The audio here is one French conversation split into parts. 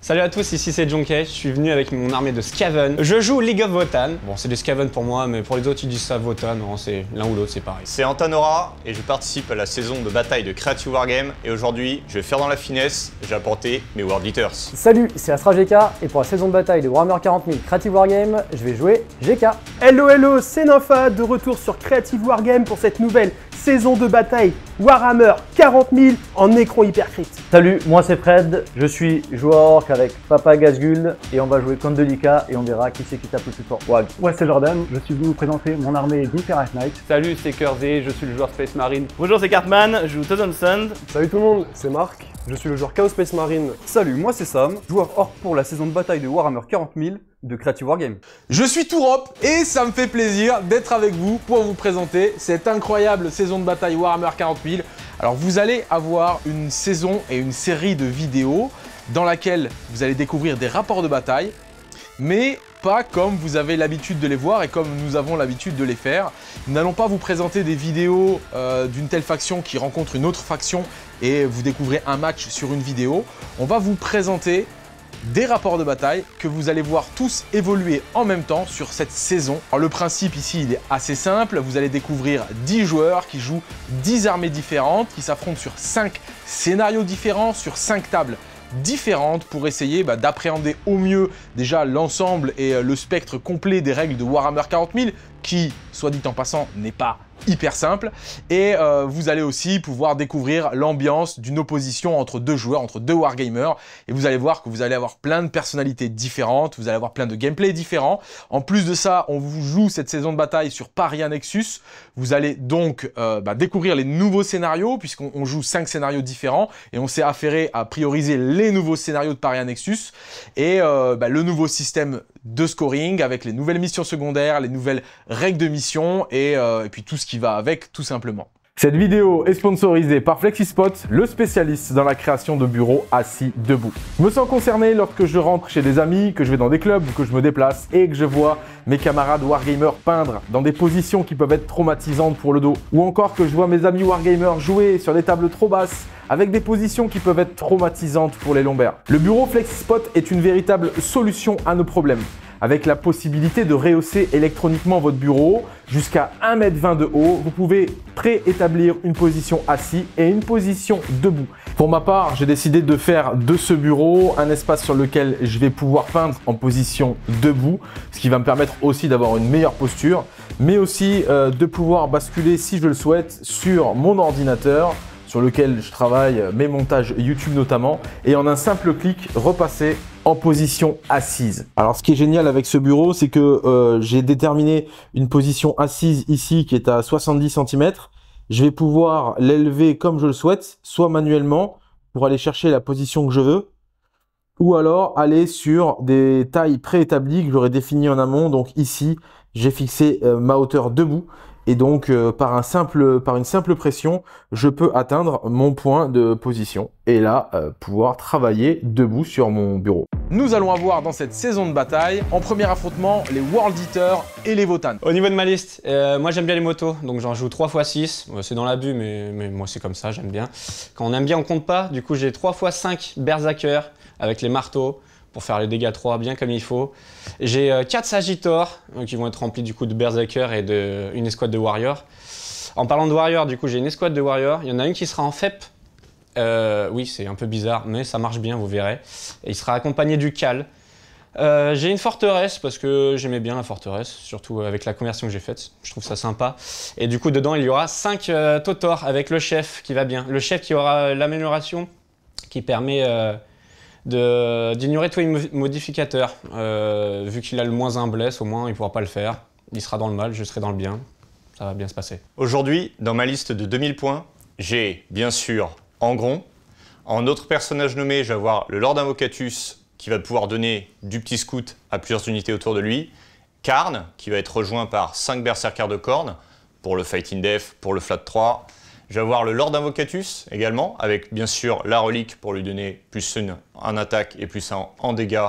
Salut à tous, ici c'est Jonkey, je suis venu avec mon armée de Skaven. Je joue League of Votann. Bon, c'est des Skaven pour moi, mais pour les autres ils disent ça Votann, non, c'est l'un ou l'autre, c'est pareil. C'est Antanora et je participe à la saison de bataille de Creative Wargame et aujourd'hui, je vais faire dans la finesse, j'ai apporté mes World Eaters. Salut, c'est Astra GK et pour la saison de bataille de Warhammer 40 000 Creative Wargame, je vais jouer GK. Hello, c'est Nympha, de retour sur Creative Wargame pour cette nouvelle saison de bataille Warhammer 40 000 en écran hypercrit. Salut, moi c'est Fred, je suis joueur orc avec Papa Gazgul et on va jouer contre Delica et on verra qui c'est qui tape le plus fort. Wag. Ouais, c'est Jordan, je suis venu vous présenter mon armée d'Inferite Knight. Salut, c'est Kersey, je suis le joueur Space Marine. Bonjour, c'est Cartman, je joue Thousand Sand. Salut tout le monde, c'est Marc, je suis le joueur Chaos Space Marine. Salut, moi c'est Sam, joueur orc pour la saison de bataille de Warhammer 40 000 de Creative Wargame. Je suis Tourop et ça me fait plaisir d'être avec vous pour vous présenter cette incroyable saison de bataille Warhammer 40 000. Alors vous allez avoir une saison et une série de vidéos dans laquelle vous allez découvrir des rapports de bataille, mais pas comme vous avez l'habitude de les voir et comme nous avons l'habitude de les faire. Nous n'allons pas vous présenter des vidéos d'une telle faction qui rencontre une autre faction et vous découvrez un match sur une vidéo. On va vous présenter des rapports de bataille que vous allez voir tous évoluer en même temps sur cette saison. Alors, le principe ici, il est assez simple. Vous allez découvrir 10 joueurs qui jouent 10 armées différentes, qui s'affrontent sur 5 scénarios différents, sur 5 tables différentes pour essayer d'appréhender au mieux déjà l'ensemble et le spectre complet des règles de Warhammer 40 000 qui, soit dit en passant, n'est pas hyper simple. Et vous allez aussi pouvoir découvrir l'ambiance d'une opposition entre deux joueurs, entre deux wargamers. Et vous allez voir que vous allez avoir plein de personnalités différentes, vous allez avoir plein de gameplay différents. En plus de ça, on vous joue cette saison de bataille sur Paria Nexus. Vous allez donc découvrir les nouveaux scénarios, puisqu'on joue 5 scénarios différents. Et on s'est affairé à prioriser les nouveaux scénarios de Paria Nexus. Et le nouveau système de scoring avec les nouvelles missions secondaires, les nouvelles règles de mission et puis tout ce qui va avec tout simplement. Cette vidéo est sponsorisée par Flexispot, le spécialiste dans la création de bureaux assis debout. Je me sens concerné lorsque je rentre chez des amis, que je vais dans des clubs, que je me déplace et que je vois mes camarades wargamers peindre dans des positions qui peuvent être traumatisantes pour le dos. Ou encore que je vois mes amis wargamers jouer sur des tables trop basses avec des positions qui peuvent être traumatisantes pour les lombaires. Le bureau Flexispot est une véritable solution à nos problèmes, avec la possibilité de rehausser électroniquement votre bureau jusqu'à 1,20 m de haut. Vous pouvez préétablir une position assis et une position debout. Pour ma part, j'ai décidé de faire de ce bureau un espace sur lequel je vais pouvoir peindre en position debout, ce qui va me permettre aussi d'avoir une meilleure posture, mais aussi de pouvoir basculer, si je le souhaite, sur mon ordinateur, sur lequel je travaille mes montages YouTube notamment, et en un simple clic, repasser en position assise. Alors ce qui est génial avec ce bureau, c'est que j'ai déterminé une position assise ici qui est à 70 cm. Je vais pouvoir l'élever comme je le souhaite, soit manuellement pour aller chercher la position que je veux, ou alors aller sur des tailles préétablies que j'aurais définies en amont. Donc ici, j'ai fixé ma hauteur debout. Et donc, par une simple pression, je peux atteindre mon point de position et là, pouvoir travailler debout sur mon bureau. Nous allons avoir dans cette saison de bataille, en premier affrontement, les World Eaters et les Votann. Au niveau de ma liste, moi j'aime bien les motos, donc j'en joue 3x6. C'est dans l'abus, mais moi c'est comme ça, j'aime bien. Quand on aime bien, on compte pas. Du coup, j'ai 3x5 Berserker avec les marteaux, pour faire les dégâts 3 bien comme il faut. J'ai 4 Sagitors qui vont être remplis du coup de Berserker et une escouade de Warriors. En parlant de Warriors, du coup j'ai une escouade de Warriors. Il y en a une qui sera en FEP. Oui, c'est un peu bizarre, mais ça marche bien, vous verrez. Et il sera accompagné du Cal. J'ai une forteresse parce que j'aimais bien la forteresse, surtout avec la conversion que j'ai faite. Je trouve ça sympa. Et du coup dedans il y aura 5 Totor avec le chef qui va bien. Le chef qui aura l'amélioration qui permet d'ignorer tous les modificateurs. Vu qu'il a le -1 bless, au moins il ne pourra pas le faire. Il sera dans le mal, je serai dans le bien. Ça va bien se passer. Aujourd'hui, dans ma liste de 2000 points, j'ai bien sûr Angron. En autre personnage nommé, je vais avoir le Lord Invocatus qui va pouvoir donner du petit scout à plusieurs unités autour de lui. Karn qui va être rejoint par 5 Berserkers de Khorne pour le Fight in Def, pour le Flat 3. Je vais avoir le Lord Invocatus également, avec bien sûr la relique pour lui donner plus 1 en attaque et plus 1 en dégâts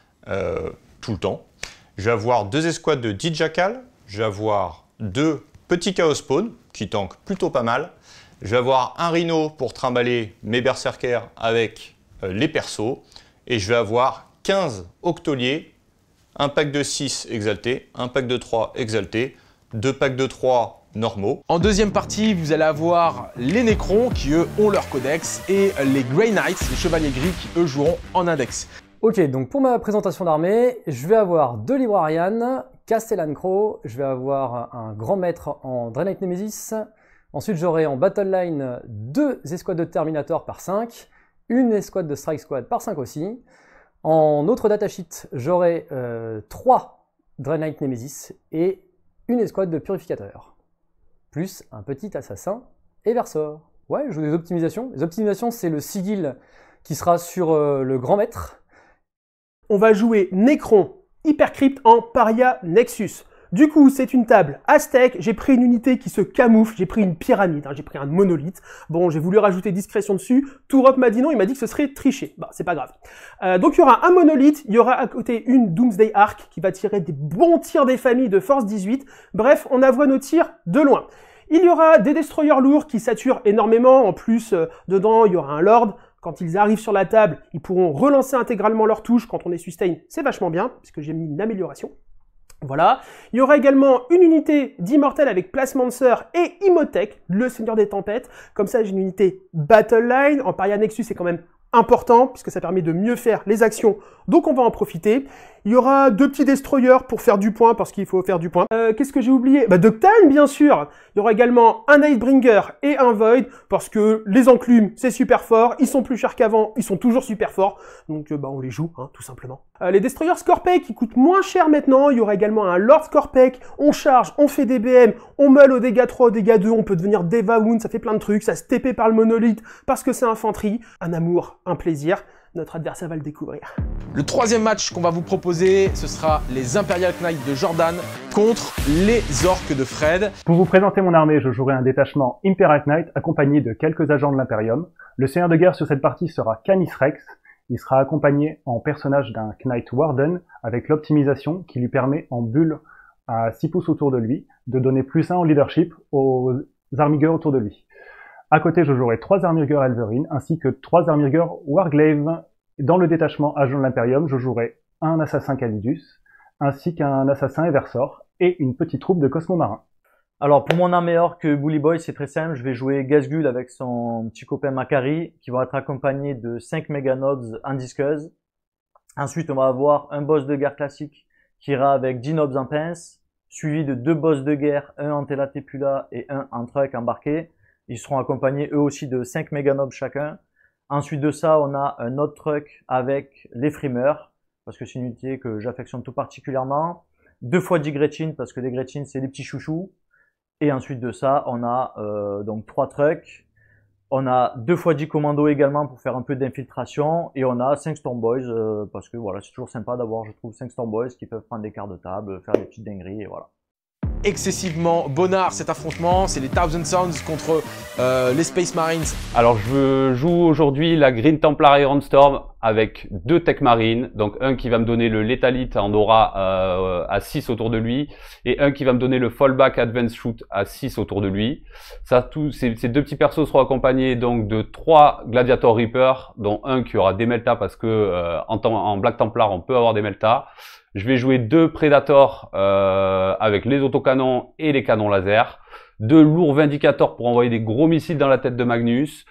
tout le temps. Je vais avoir 2 escouades de Dijakal. Je vais avoir 2 petits Chaos Spawn qui tankent plutôt pas mal. Je vais avoir un Rhino pour trimballer mes Berserkers avec les persos. et je vais avoir 15 octoliers, un pack de 6 exaltés, un pack de 3 exaltés, 2 packs de 3 normaux. En deuxième partie, vous allez avoir les Nécrons qui eux ont leur codex et les Grey Knights, les chevaliers gris qui eux joueront en index. Ok, donc pour ma présentation d'armée, je vais avoir 2 Librarian, Castellan Crow, je vais avoir un grand maître en Draenei Nemesis, ensuite j'aurai en Battle Line 2 escouades de Terminator par 5, une escouade de Strike Squad par 5 aussi. En autre datasheet, j'aurai 3 Draenei Nemesis et une escouade de Purificateurs, plus un petit assassin et Versor. Ouais, je joue des optimisations. Les optimisations, c'est le sigil qui sera sur le grand maître. On va jouer Nécron, Hypercrypt en Paria Nexus. Du coup, c'est une table aztèque, j'ai pris une unité qui se camoufle, j'ai pris une pyramide, j'ai pris un monolithe. Bon, j'ai voulu rajouter discrétion dessus, Tourop m'a dit non, il m'a dit que ce serait triché. Bah, c'est pas grave. Donc il y aura un monolithe, il y aura à côté une Doomsday Ark qui va tirer des bons tirs des familles de force 18. Bref, on envoie nos tirs de loin. Il y aura des destroyers lourds qui saturent énormément, en plus, dedans, il y aura un Lord. Quand ils arrivent sur la table, ils pourront relancer intégralement leur touche quand on est sustain, c'est vachement bien, puisque j'ai mis une amélioration. Voilà. Il y aura également une unité d'Immortel avec Placemancer et Imhotep, le Seigneur des Tempêtes. Comme ça, j'ai une unité Battle Line. En Paria Nexus, c'est quand même important, puisque ça permet de mieux faire les actions, donc on va en profiter. Il y aura 2 petits destroyers pour faire du point, parce qu'il faut faire du point. Qu'est-ce que j'ai oublié? Bah, Doctan, bien sûr. Il y aura également un Nightbringer et un Void, parce que les enclumes, c'est super fort, ils sont plus chers qu'avant, ils sont toujours super forts, donc bah, on les joue, tout simplement. Les destroyers Scorpek, qui coûtent moins cher maintenant, il y aura également un Lord Scorpek, on charge, on fait des BM, on meule au dégâts 3, au dégâts 2, on peut devenir Deva Wound, ça fait plein de trucs, ça se TP par le monolithe, parce que c'est infanterie, un amour, un plaisir. Notre adversaire va le découvrir. Le troisième match qu'on va vous proposer, ce sera les Imperial Knights de Jordan contre les Orques de Fred. Pour vous présenter mon armée, je jouerai un détachement Imperial Knight accompagné de quelques agents de l'Imperium. Le seigneur de guerre sur cette partie sera Canis Rex. Il sera accompagné en personnage d'un Knight Warden avec l'optimisation qui lui permet en bulle à 6 pouces autour de lui de donner +1 en leadership aux armigers autour de lui. À côté, je jouerai 3 armigers Elverine ainsi que 3 armigers Warglaive. Dans le détachement agent de l'Imperium, je jouerai un assassin Calidus, ainsi qu'un assassin Eversor et une petite troupe de Cosmo Marins. Alors pour mon armée orc Bully Boy, c'est très simple, je vais jouer Gazgul avec son petit copain Macari, qui va être accompagné de 5 Meganobs en disqueuse. Ensuite, on va avoir un boss de guerre classique qui ira avec 10 nobs en pince, suivi de 2 boss de guerre, un en Telatepula et un en truck embarqué. Ils seront accompagnés eux aussi de 5 Meganobs chacun. Ensuite de ça, on a un autre truck avec les frimeurs, parce que c'est une unité que j'affectionne tout particulièrement. 2 fois 10 Gretchen, parce que les Gretchen, c'est les petits chouchous. Et ensuite de ça, on a donc 3 trucks. On a 2 fois 10 commandos également pour faire un peu d'infiltration. Et on a 5 Stormboys, parce que voilà, c'est toujours sympa d'avoir, je trouve, 5 Stormboys qui peuvent prendre des quarts de table, faire des petites dingueries, et voilà. Excessivement bonnard cet affrontement, c'est les Thousand Sons contre les Space Marines. Alors je joue aujourd'hui la Green Templar Iron Storm avec 2 Tech Marines, donc un qui va me donner le Lethalite en aura à 6 autour de lui, et un qui va me donner le Fallback Advance Shoot à 6 autour de lui. Ça, ces 2 petits persos seront accompagnés donc de 3 Gladiator Reaper, dont un qui aura des Melta parce que en Black Templar on peut avoir des Melta. Je vais jouer 2 Predators avec les autocanons et les canons laser. 2 lourds Vindicators pour envoyer des gros missiles dans la tête de Magnus.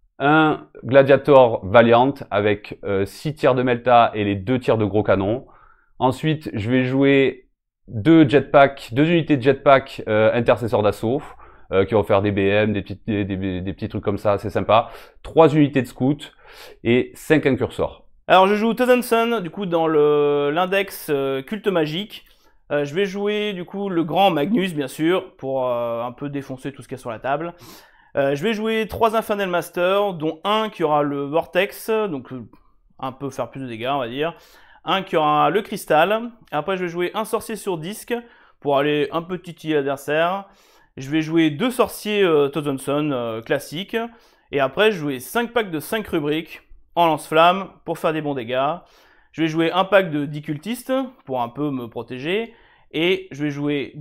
Un Gladiator Valiant avec 6 tirs de Melta et les 2 tirs de gros canons. Ensuite, je vais jouer 2 unités de jetpack intercesseurs d'assaut qui vont faire des BM, des petits trucs comme ça, c'est sympa. 3 unités de scout et 5 incursors. Alors je joue Thousand Sun, du coup dans l'index culte magique. Je vais jouer du coup le grand Magnus bien sûr, pour un peu défoncer tout ce qu'il y a sur la table. Je vais jouer 3 Infernal Masters, dont un qui aura le Vortex, donc un peu faire plus de dégâts on va dire. Un qui aura le Cristal. Après je vais jouer un sorcier sur disque, pour aller un peu titiller l'adversaire. Je vais jouer 2 sorciers Thousand Sun classiques. Et après je vais jouer 5 packs de 5 rubriques en lance-flamme pour faire des bons dégâts. Je vais jouer un pack de 10 cultistes pour un peu me protéger. Et je vais jouer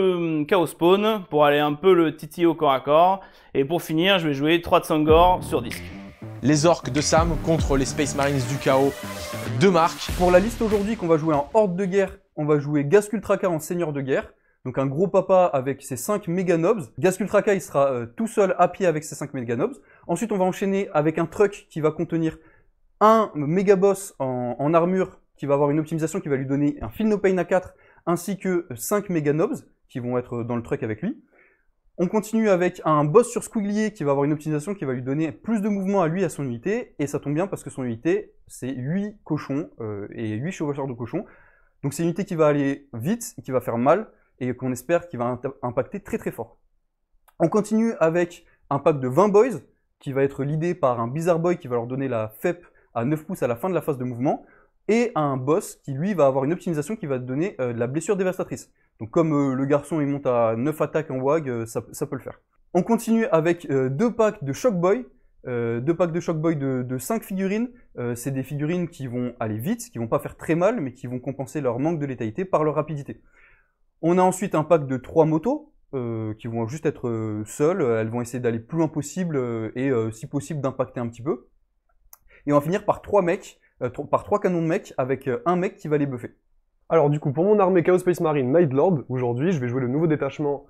2 Chaos Spawn pour aller un peu le titiller au corps à corps. Et pour finir, je vais jouer 3 Tsangor sur disque. les orques de Sam contre les Space Marines du chaos de Marc. Pour la liste aujourd'hui qu'on va jouer en horde de guerre, on va jouer Gaskultraka en seigneur de guerre. Donc un gros papa avec ses 5 méga nobs. Gaskultraka, il sera tout seul à pied avec ses 5 méga nobs. Ensuite, on va enchaîner avec un truck qui va contenir un méga boss en armure qui va avoir une optimisation qui va lui donner un Feel No Pain à 4 ainsi que 5 méga nobs qui vont être dans le truck avec lui. On continue avec un boss sur Squiglier qui va avoir une optimisation qui va lui donner plus de mouvement à lui, à son unité. Et ça tombe bien parce que son unité, c'est 8 cochons et 8 chevaucheurs de cochons. Donc c'est une unité qui va aller vite, qui va faire mal, et qu'on espère qu'il va impacter très très fort. On continue avec un pack de 20 boys, qui va être leadé par un Bizarre Boy qui va leur donner la FEP à 9 pouces à la fin de la phase de mouvement, et un boss qui lui va avoir une optimisation qui va donner de la blessure dévastatrice. Donc comme le garçon il monte à 9 attaques en WAG, ça peut le faire. On continue avec 2 packs de Shock Boy, 2 packs de Shock Boy de 5 figurines. C'est des figurines qui vont aller vite, qui vont pas faire très mal, mais qui vont compenser leur manque de létalité par leur rapidité. On a ensuite un pack de 3 motos qui vont juste être seules. Elles vont essayer d'aller plus loin possible et si possible d'impacter un petit peu. Et on va finir par 3 mecs, par 3 canons de mecs avec un mec qui va les buffer. Alors du coup, pour mon armée Chaos Space Marine Night Lord, aujourd'hui, je vais jouer le nouveau détachement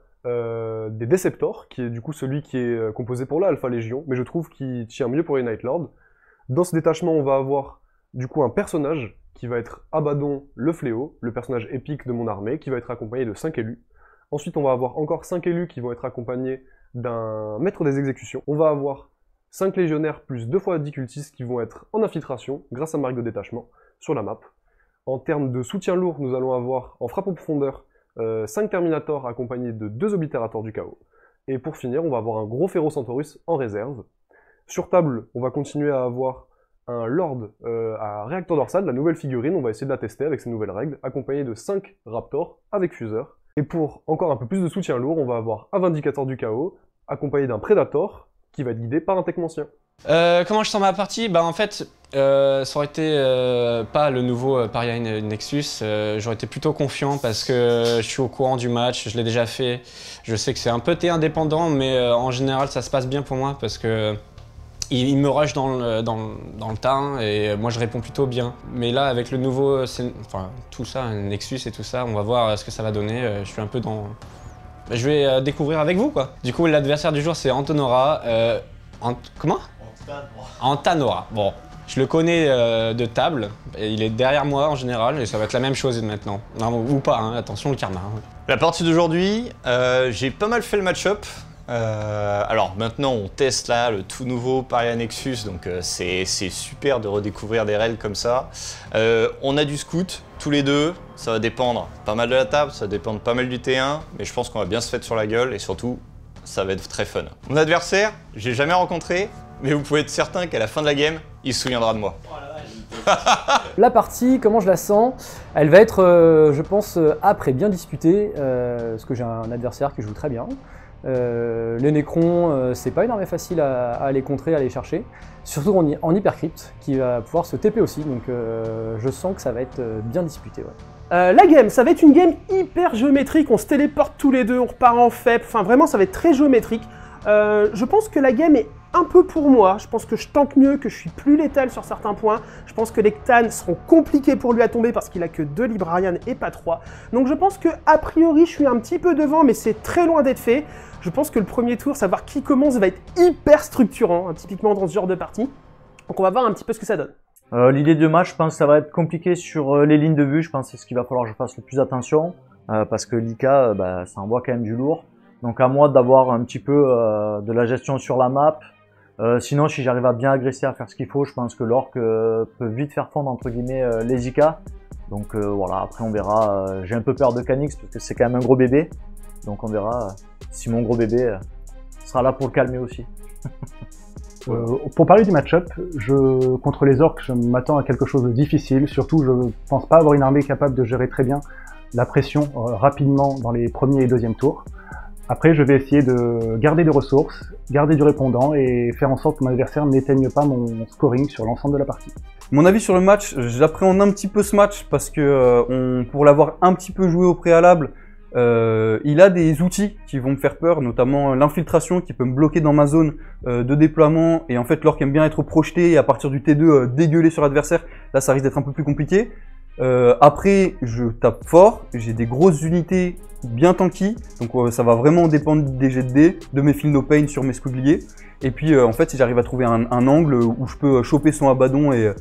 des Deceptors, qui est du coup celui qui est composé pour la Alpha Légion, mais je trouve qu'il tient mieux pour les Night Lords. Dans ce détachement, on va avoir du coup un personnage qui va être Abaddon le Fléau, le personnage épique de mon armée, qui va être accompagné de 5 élus. Ensuite, on va avoir encore 5 élus qui vont être accompagnés d'un maître des exécutions. On va avoir 5 légionnaires plus 2 fois 10 cultistes qui vont être en infiltration, grâce à ma règle de détachement, sur la map. En termes de soutien lourd, nous allons avoir, en frappe en profondeur, 5 Terminators accompagnés de 2 Oblitérators du chaos. Et pour finir, on va avoir un gros Ferrocentaurus en réserve. Sur table, on va continuer à avoir un Lord à réacteur dorsal, la nouvelle figurine, on va essayer de la tester avec ces nouvelles règles, accompagné de 5 Raptors avec fuseur. Et pour encore un peu plus de soutien lourd, on va avoir un Vindicator du chaos, accompagné d'un Predator, qui va être guidé par un Techmancien. Comment je sens ma partie? Bah en fait, ça aurait été pas le nouveau Paria Nexus, j'aurais été plutôt confiant parce que je suis au courant du match, je l'ai déjà fait. Je sais que c'est un peu indépendant, mais en général ça se passe bien pour moi parce que il me rush dans le tas et moi je réponds plutôt bien. Mais là avec le nouveau, enfin tout ça, Nexus et tout ça, on va voir ce que ça va donner. Je suis un peu dans... Je vais découvrir avec vous quoi. Du coup l'adversaire du jour c'est Antonora. Comment? Antanora. Bon, je le connais de table, et il est derrière moi en général, et ça va être la même chose maintenant. Non, ou pas, hein, attention le karma. Hein. La partie d'aujourd'hui, j'ai pas mal fait le match-up. Alors maintenant on teste là le tout nouveau Paria Nexus, donc c'est super de redécouvrir des règles comme ça. On a du scout, tous les deux, ça va dépendre pas mal de la table, ça va dépendre pas mal du T1, mais je pense qu'on va bien se faire sur la gueule, et surtout, ça va être très fun. Mon adversaire, j'ai jamais rencontré, mais vous pouvez être certain qu'à la fin de la game, il se souviendra de moi. La partie, comment je la sens? Elle va être, je pense, âpre et bien disputée, parce que j'ai un adversaire qui joue très bien. Les Necrons, c'est pas une armée facile à les contrer, à les chercher. Surtout en Hypercrypt, qui va pouvoir se TP aussi, donc je sens que ça va être bien disputé. Ouais. La game, ça va être une game hyper géométrique, on se téléporte tous les deux, on repart en FEP, enfin vraiment ça va être très géométrique. Je pense que la game est un peu pour moi, je pense que je tank mieux, que je suis plus létal sur certains points, je pense que les Ctans seront compliqués pour lui à tomber parce qu'il a que 2 Librarian et pas 3. Donc je pense que a priori je suis un petit peu devant, mais c'est très loin d'être fait. Je pense que le premier tour, savoir qui commence, va être hyper structurant, hein, typiquement dans ce genre de partie. Donc on va voir un petit peu ce que ça donne. L'idée de match, je pense que ça va être compliqué sur les lignes de vue, je pense que c'est ce qu'il va falloir que je fasse le plus attention, parce que l'IK, ça envoie quand même du lourd. Donc à moi d'avoir un petit peu de la gestion sur la map. Sinon, si j'arrive à bien agresser, à faire ce qu'il faut, je pense que l'orc peut vite faire fondre entre guillemets les IK. Donc voilà, après on verra. J'ai un peu peur de Canix parce que c'est quand même un gros bébé. Donc on verra si mon gros bébé sera là pour le calmer aussi. Pour parler du match-up, contre les orques, je m'attends à quelque chose de difficile. Surtout, je pense pas avoir une armée capable de gérer très bien la pression rapidement dans les premiers et deuxièmes tours. Après, je vais essayer de garder des ressources, garder du répondant et faire en sorte que mon adversaire n'éteigne pas mon scoring sur l'ensemble de la partie. Mon avis sur le match, j'appréhende un petit peu ce match parce que pour l'avoir un petit peu joué au préalable, Il a des outils qui vont me faire peur, notamment l'infiltration qui peut me bloquer dans ma zone de déploiement. Et en fait, l'orc aime bien être projeté et à partir du T2 dégueuler sur l'adversaire. Là, ça risque d'être un peu plus compliqué. Après, je tape fort. J'ai des grosses unités bien tanky. Donc ça va vraiment dépendre des jets de dés, de mes feel no pain sur mes squigliers. Et puis en fait, si j'arrive à trouver un angle où je peux choper son abaddon et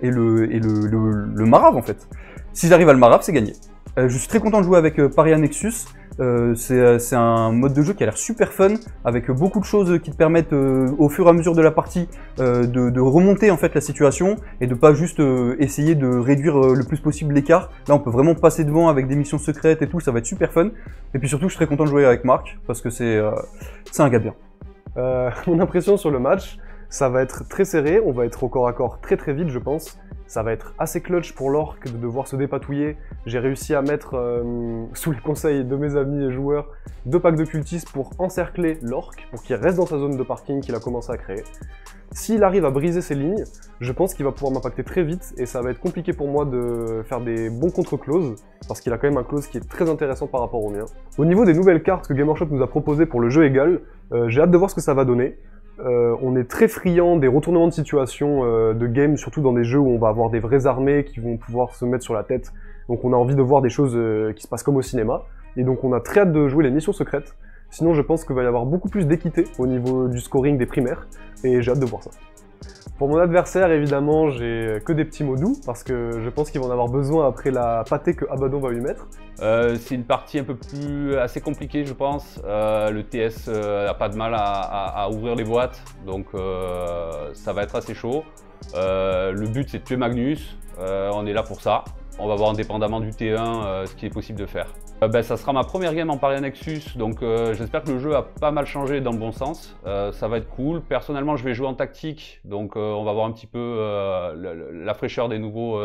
le marave en fait. Si j'arrive à le marave, c'est gagné. Je suis très content de jouer avec Paria Nexus. C'est un mode de jeu qui a l'air super fun, avec beaucoup de choses qui te permettent au fur et à mesure de la partie de remonter en fait la situation et de pas juste essayer de réduire le plus possible l'écart. Là on peut vraiment passer devant avec des missions secrètes et tout, ça va être super fun. Et puis surtout je suis très content de jouer avec Marc parce que c'est un gars bien. Mon impression sur le match, ça va être très serré, on va être au corps à corps très très vite je pense. Ça va être assez clutch pour l'orc de devoir se dépatouiller. J'ai réussi à mettre, sous les conseils de mes amis et joueurs, 2 packs de cultistes pour encercler l'orc, pour qu'il reste dans sa zone de parking qu'il a commencé à créer. S'il arrive à briser ses lignes, je pense qu'il va pouvoir m'impacter très vite et ça va être compliqué pour moi de faire des bons contre-closes, parce qu'il a quand même un close qui est très intéressant par rapport au mien. Au niveau des nouvelles cartes que Game Workshop nous a proposées pour le jeu égal, j'ai hâte de voir ce que ça va donner. On est très friand des retournements de situation de game, surtout dans des jeux où on va avoir des vraies armées qui vont pouvoir se mettre sur la tête. Donc on a envie de voir des choses qui se passent comme au cinéma. Et donc on a très hâte de jouer les missions secrètes. Sinon je pense qu'il va y avoir beaucoup plus d'équité au niveau du scoring des primaires. Et j'ai hâte de voir ça. Pour mon adversaire, évidemment, j'ai que des petits mots doux, parce que je pense qu'il va en avoir besoin après la pâtée que Abaddon va lui mettre. C'est une partie un peu assez compliquée, je pense. Le TS n'a pas de mal à ouvrir les boîtes, donc ça va être assez chaud. Le but, c'est de tuer Magnus. On est là pour ça. On va voir indépendamment du T1 ce qui est possible de faire. Ça sera ma première game en Paria Nexus, donc j'espère que le jeu a pas mal changé dans le bon sens. Ça va être cool. Personnellement, je vais jouer en tactique, donc on va voir un petit peu la fraîcheur des nouveaux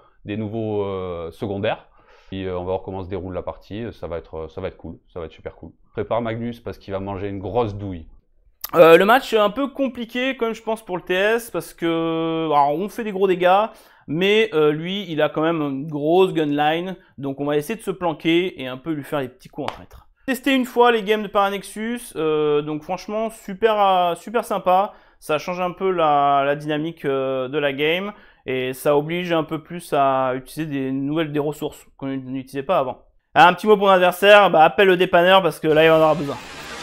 secondaires. Et on va voir comment se déroule la partie. Ça va être cool, ça va être super cool. Prépare Magnus parce qu'il va manger une grosse douille. Le match est un peu compliqué quand même je pense pour le TS parce que alors, on fait des gros dégâts mais lui il a quand même une grosse gunline donc on va essayer de se planquer et un peu lui faire les petits coups en traître. Testé une fois les games de Paria Nexus donc franchement super sympa, ça change un peu la dynamique de la game et ça oblige un peu plus à utiliser des ressources qu'on n'utilisait pas avant. Un petit mot pour l'adversaire, appelle le dépanneur parce que là il en aura besoin.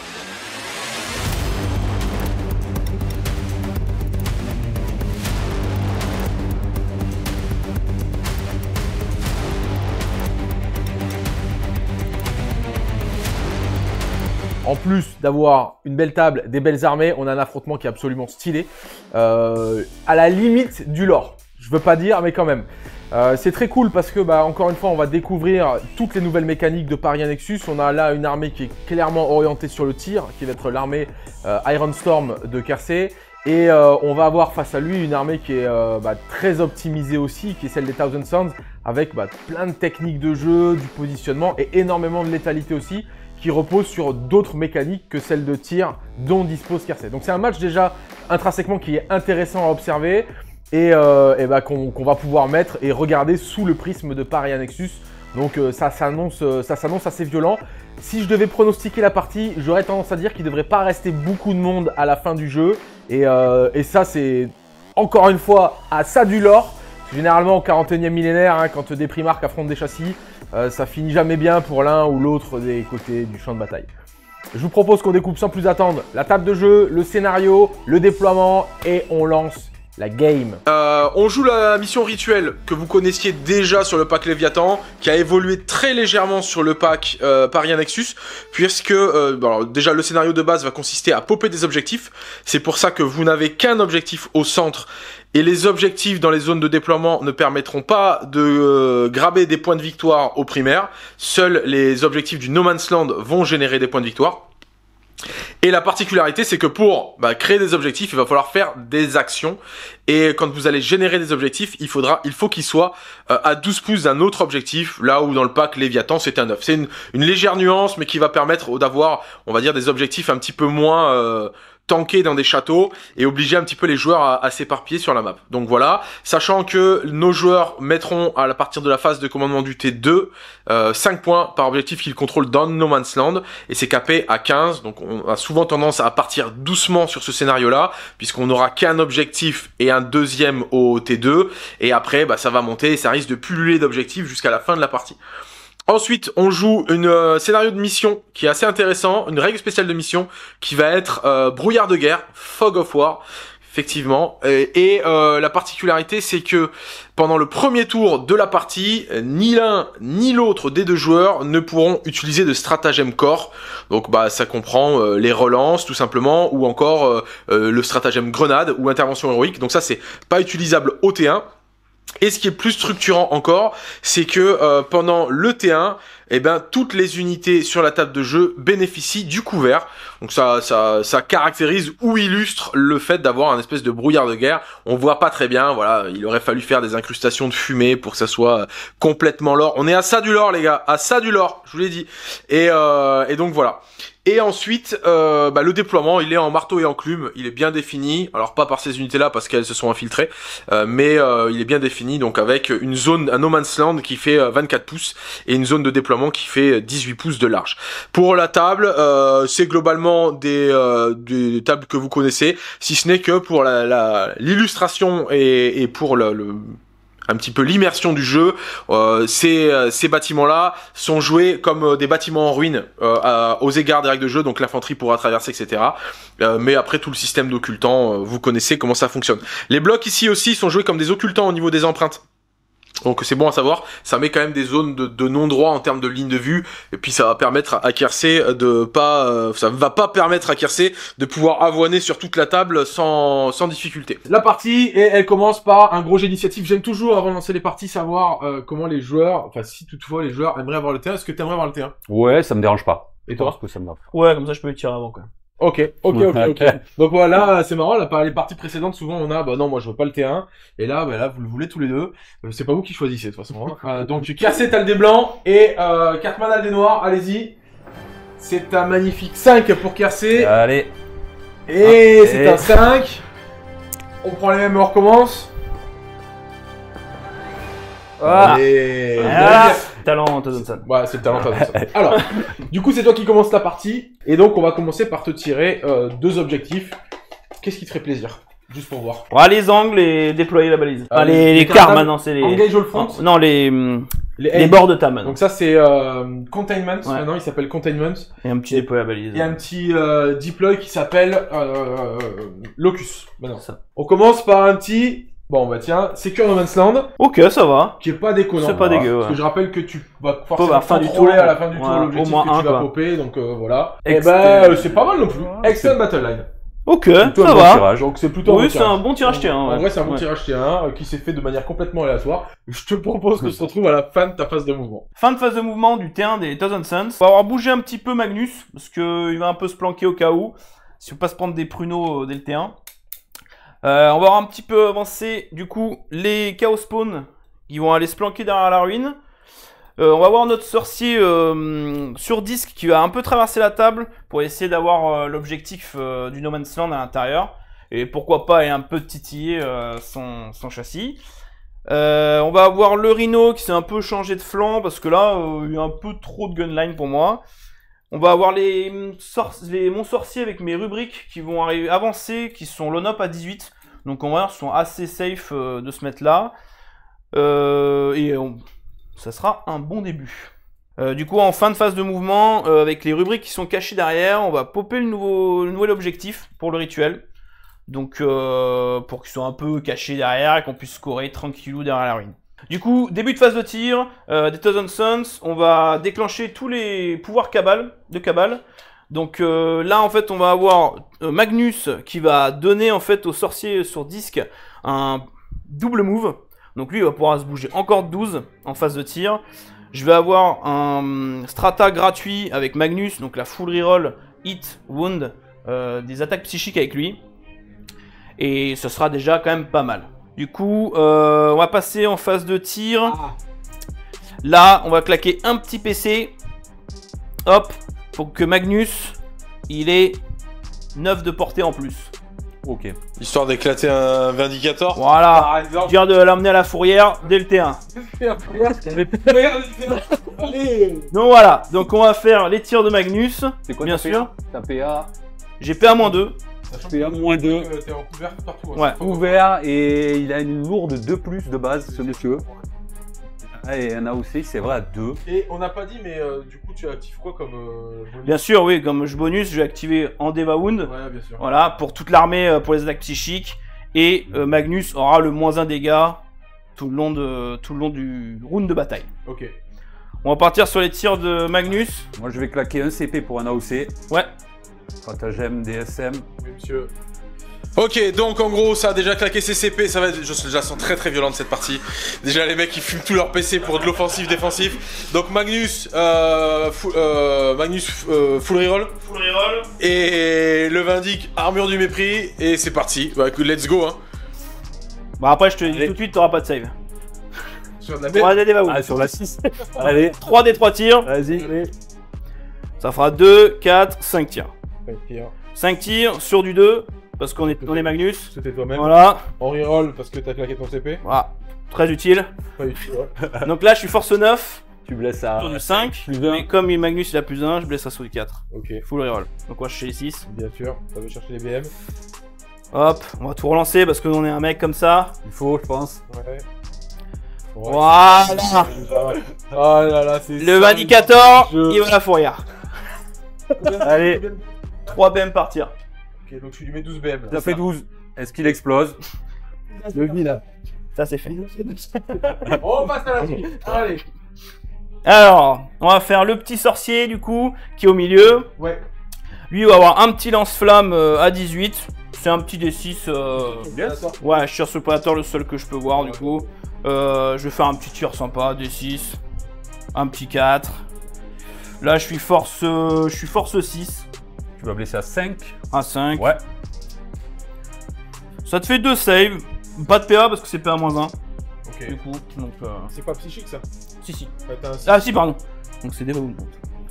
En plus d'avoir une belle table, des belles armées, on a un affrontement qui est absolument stylé. À la limite du lore, je veux pas dire, mais quand même. C'est très cool parce que, encore une fois, on va découvrir toutes les nouvelles mécaniques de Paria Nexus. On a là une armée qui est clairement orientée sur le tir, qui va être l'armée Iron Storm de Kersey. Et on va avoir face à lui une armée qui est très optimisée aussi, qui est celle des Thousand Suns, avec plein de techniques de jeu, du positionnement et énormément de létalité aussi, qui repose sur d'autres mécaniques que celles de tir dont dispose Kersey. Donc c'est un match déjà intrinsèquement qui est intéressant à observer et qu'on va pouvoir mettre et regarder sous le prisme de Paria Nexus. Donc ça s'annonce assez violent. Si je devais pronostiquer la partie, j'aurais tendance à dire qu'il ne devrait pas rester beaucoup de monde à la fin du jeu. Et ça c'est encore une fois à ça du lore. Généralement au 41e millénaire, quand des primarques affrontent des châssis, ça finit jamais bien pour l'un ou l'autre des côtés du champ de bataille. Je vous propose qu'on découpe sans plus attendre la table de jeu, le scénario, le déploiement et on lance la game. On joue la mission rituelle que vous connaissiez déjà sur le pack Léviathan, qui a évolué très légèrement sur le pack Paria Nexus, puisque déjà le scénario de base va consister à popper des objectifs. C'est pour ça que vous n'avez qu'un objectif au centre, et les objectifs dans les zones de déploiement ne permettront pas de graber des points de victoire au primaire. Seuls les objectifs du No Man's Land vont générer des points de victoire. Et la particularité, c'est que pour créer des objectifs, il va falloir faire des actions. Et quand vous allez générer des objectifs, il faut qu'ils soient à 12 pouces d'un autre objectif, là où dans le pack Léviathan, c'est un 9. C'est une légère nuance, mais qui va permettre d'avoir, on va dire, des objectifs un petit peu moins tanker dans des châteaux et obliger un petit peu les joueurs à s'éparpiller sur la map. Donc voilà, sachant que nos joueurs mettront à partir de la phase de commandement du T2 5 points par objectif qu'ils contrôlent dans No Man's Land et c'est capé à 15. Donc on a souvent tendance à partir doucement sur ce scénario-là puisqu'on n'aura qu'un objectif et un deuxième au T2 et après ça va monter et ça risque de pulluler d'objectifs jusqu'à la fin de la partie. Ensuite, on joue une scénario de mission qui est assez intéressant, une règle spéciale de mission qui va être brouillard de guerre, Fog of War, effectivement. Et la particularité, c'est que pendant le premier tour de la partie, ni l'un ni l'autre des deux joueurs ne pourront utiliser de stratagème corps. Donc ça comprend les relances tout simplement, ou encore le stratagème grenade ou intervention héroïque. Donc ça, c'est pas utilisable au T1. Et ce qui est plus structurant encore, c'est que pendant le T1, toutes les unités sur la table de jeu bénéficient du couvert. Donc ça caractérise ou illustre le fait d'avoir un espèce de brouillard de guerre. On voit pas très bien, voilà, il aurait fallu faire des incrustations de fumée pour que ça soit complètement lore. On est à ça du lore les gars, à ça du lore, je vous l'ai dit. Et donc voilà. Et ensuite, le déploiement, il est en marteau et enclume, il est bien défini. Alors pas par ces unités-là parce qu'elles se sont infiltrées, mais il est bien défini donc avec une zone, un No Man's Land qui fait 24 pouces et une zone de déploiement qui fait 18 pouces de large. Pour la table, c'est globalement des tables que vous connaissez, si ce n'est que pour l'illustration et pour un petit peu l'immersion du jeu, ces bâtiments-là sont joués comme des bâtiments en ruine aux égards des règles de jeu, donc l'infanterie pourra traverser, etc. Mais après tout le système d'occultants, vous connaissez comment ça fonctionne. Les blocs ici aussi sont joués comme des occultants au niveau des empreintes. Donc c'est bon à savoir, ça met quand même des zones de non-droit en termes de ligne de vue, et puis ça va permettre à Kersey ça ne va pas permettre à Kersey de pouvoir avoiner sur toute la table sans difficulté. La partie, et elle commence par un gros jet d'initiative. J'aime toujours, avant de lancer les parties, savoir comment les joueurs, enfin si toutefois les joueurs aimeraient avoir le T1. Est-ce que tu aimerais avoir le T1? Ouais, ça me dérange pas. Et toi? Ça me dérange pas. Ouais, comme ça je peux le tirer avant quoi. Ok. Donc voilà, c'est marrant, là, par les parties précédentes, souvent on a, non, moi je veux pas le T1, et là, là, vous le voulez tous les deux, c'est pas vous qui choisissez de toute façon. Donc Kersey, t'as le dé blanc, et Cartman a le dé noir, allez-y. C'est un magnifique 5 pour Kersey. Allez. Et c'est un 5. On prend les mêmes et on recommence. Allez. Talent Thompson. Ouais, c'est le talent Thompson. Alors, du coup, c'est toi qui commence la partie. Et donc, on va commencer par te tirer 2 objectifs. Qu'est-ce qui te ferait plaisir? Juste pour voir. On va les angles et déployer la balise. Les quarts maintenant, c'est les... Engage all front. Non, les bords de table maintenant. Donc ça, c'est containment. Ouais. Maintenant, il s'appelle containment. Et un petit déploy à balise. Et un petit deploy qui s'appelle locus. Maintenant. Ça. On commence par un petit... Bon, tiens, Secure No Man's Land. Ok, ça va. Qui est pas déconnant. C'est pas dégueu, ouais. Parce que je rappelle que tu vas forcément contrôler à la fin du tour l'objectif que tu vas popper, donc voilà. Et c'est pas mal non plus. Extend Battleline. Ok, ça va. Donc c'est plutôt c'est un bon tirage T1. En vrai, c'est un bon tirage T1 qui s'est fait de manière complètement aléatoire. Je te propose que se retrouve à la fin de ta phase de mouvement. Fin de phase de mouvement du T1 des Thousand Suns. On va avoir bougé un petit peu Magnus, parce qu'il va un peu se planquer au cas où, si on peut pas se prendre des pruneaux dès le T1. On va avoir un petit peu avancé, du coup, les Chaos Spawn qui vont aller se planquer derrière la ruine. On va voir notre sorcier sur disque qui va un peu traverser la table pour essayer d'avoir l'objectif du No Man's Land à l'intérieur. Et pourquoi pas aller un peu titiller son châssis. On va avoir le Rhino qui s'est un peu changé de flanc parce que là, il y a un peu trop de gunline pour moi. On va avoir mon sorcier avec mes rubriques qui vont avancer, qui sont l'on-up à 18. Donc on va voir, sont assez safe de se mettre là. Ça sera un bon début. Du coup, en fin de phase de mouvement, avec les rubriques qui sont cachées derrière, on va popper le nouvel objectif pour le rituel. Donc pour qu'ils soient un peu cachés derrière et qu'on puisse scorer tranquillou derrière la ruine. Du coup, début de phase de tir des Thousand Suns, on va déclencher tous les pouvoirs de Cabal. Donc là, en fait, on va avoir Magnus qui va donner en fait au sorcier sur disque un double move. Donc lui, il va pouvoir se bouger encore de 12 en phase de tir. Je vais avoir un strata gratuit avec Magnus, donc la full reroll, hit, wound, des attaques psychiques avec lui. Et ce sera déjà quand même pas mal. Du coup, on va passer en phase de tir. Là, on va claquer un petit PC. Hop, pour que Magnus, il ait 9 de portée en plus. Ok. Histoire d'éclater un Vindicator. Voilà. Par exemple. Dire de l'amener à la fourrière dès le T1. Donc voilà. Donc on va faire les tirs de Magnus. C'est quoi bien ta sûr. PA? Ta PA? J'ai PA-2. PA-2. T'es en couvert partout. Ouais. Ouvert et il a une lourde 2+ de base, ce monsieur. Et un AOC, c'est vrai, à 2. Et on n'a pas dit, mais du coup, tu actives quoi comme bonus? Bien sûr, oui, comme bonus, je vais activer Endeavour Wound. Ouais, bien sûr. Voilà, pour toute l'armée, pour les attaques psychiques. Et Magnus aura le -1 dégâts tout le long du round de bataille. Ok. On va partir sur les tirs de Magnus. Moi, je vais claquer un CP pour un AOC. Ouais. Stratagème DSM. Oui, monsieur. Ok, donc en gros, ça a déjà claqué ses CP, ça va être, je la sens très très violente cette partie. Déjà les mecs ils fument tout leur PC pour de l'offensif défensif. Donc Magnus, full reroll. Full reroll. Et le Vindic, armure du mépris, et c'est parti. Bah, let's go hein. Bah après je te dis tout de suite, t'auras pas de save. Sur de la 3 des Ah, sur la 6. Allez. 3 des 3 tirs. Vas-y. Ça fera 2, 4, 5 tirs. 5 tirs. 5 tirs sur du 2. Parce qu'on est Magnus. C'était toi-même. Voilà. En reroll parce que t'as claqué ton CP. Voilà. Très utile. Pas utile, ouais. Donc là, je suis force 9. Tu blesses à. Sur du 5. Plus 1. Mais comme Magnus il a +1, je blesse à sur du 4. Ok. Full reroll. Donc on va chercher les 6. Bien sûr, ça veut chercher les BM. Hop, on va tout relancer parce qu'on est un mec comme ça. Il faut, je pense. Ouais. Voilà. Oh là là, c'est Le Vindicator, il va à la fourrière. Allez. 3 BM par tir. Ok, donc tu lui mets 12 BM. Ça fait 12. Est-ce qu'il explose? Le vie là. Ça c'est fait. On passe à la suite. Allez. Alors, on va faire le petit sorcier du coup, qui est au milieu. Ouais. Lui il va avoir un petit lance-flamme à 18. C'est un petit D6. Ouais, je tire sur le prédateur, le seul que je peux voir du coup. Je vais faire un petit tir sympa, D6. Un petit 4. Là je suis force 6. Tu vas blesser à 5. À 5. Ouais. Ça te fait 2 saves. Pas de PA parce que c'est PA -1. Ok. Du coup, donc. C'est pas psychique ça? Si. Ouais, t'as un Ah si, pardon. Donc c'est des wounds.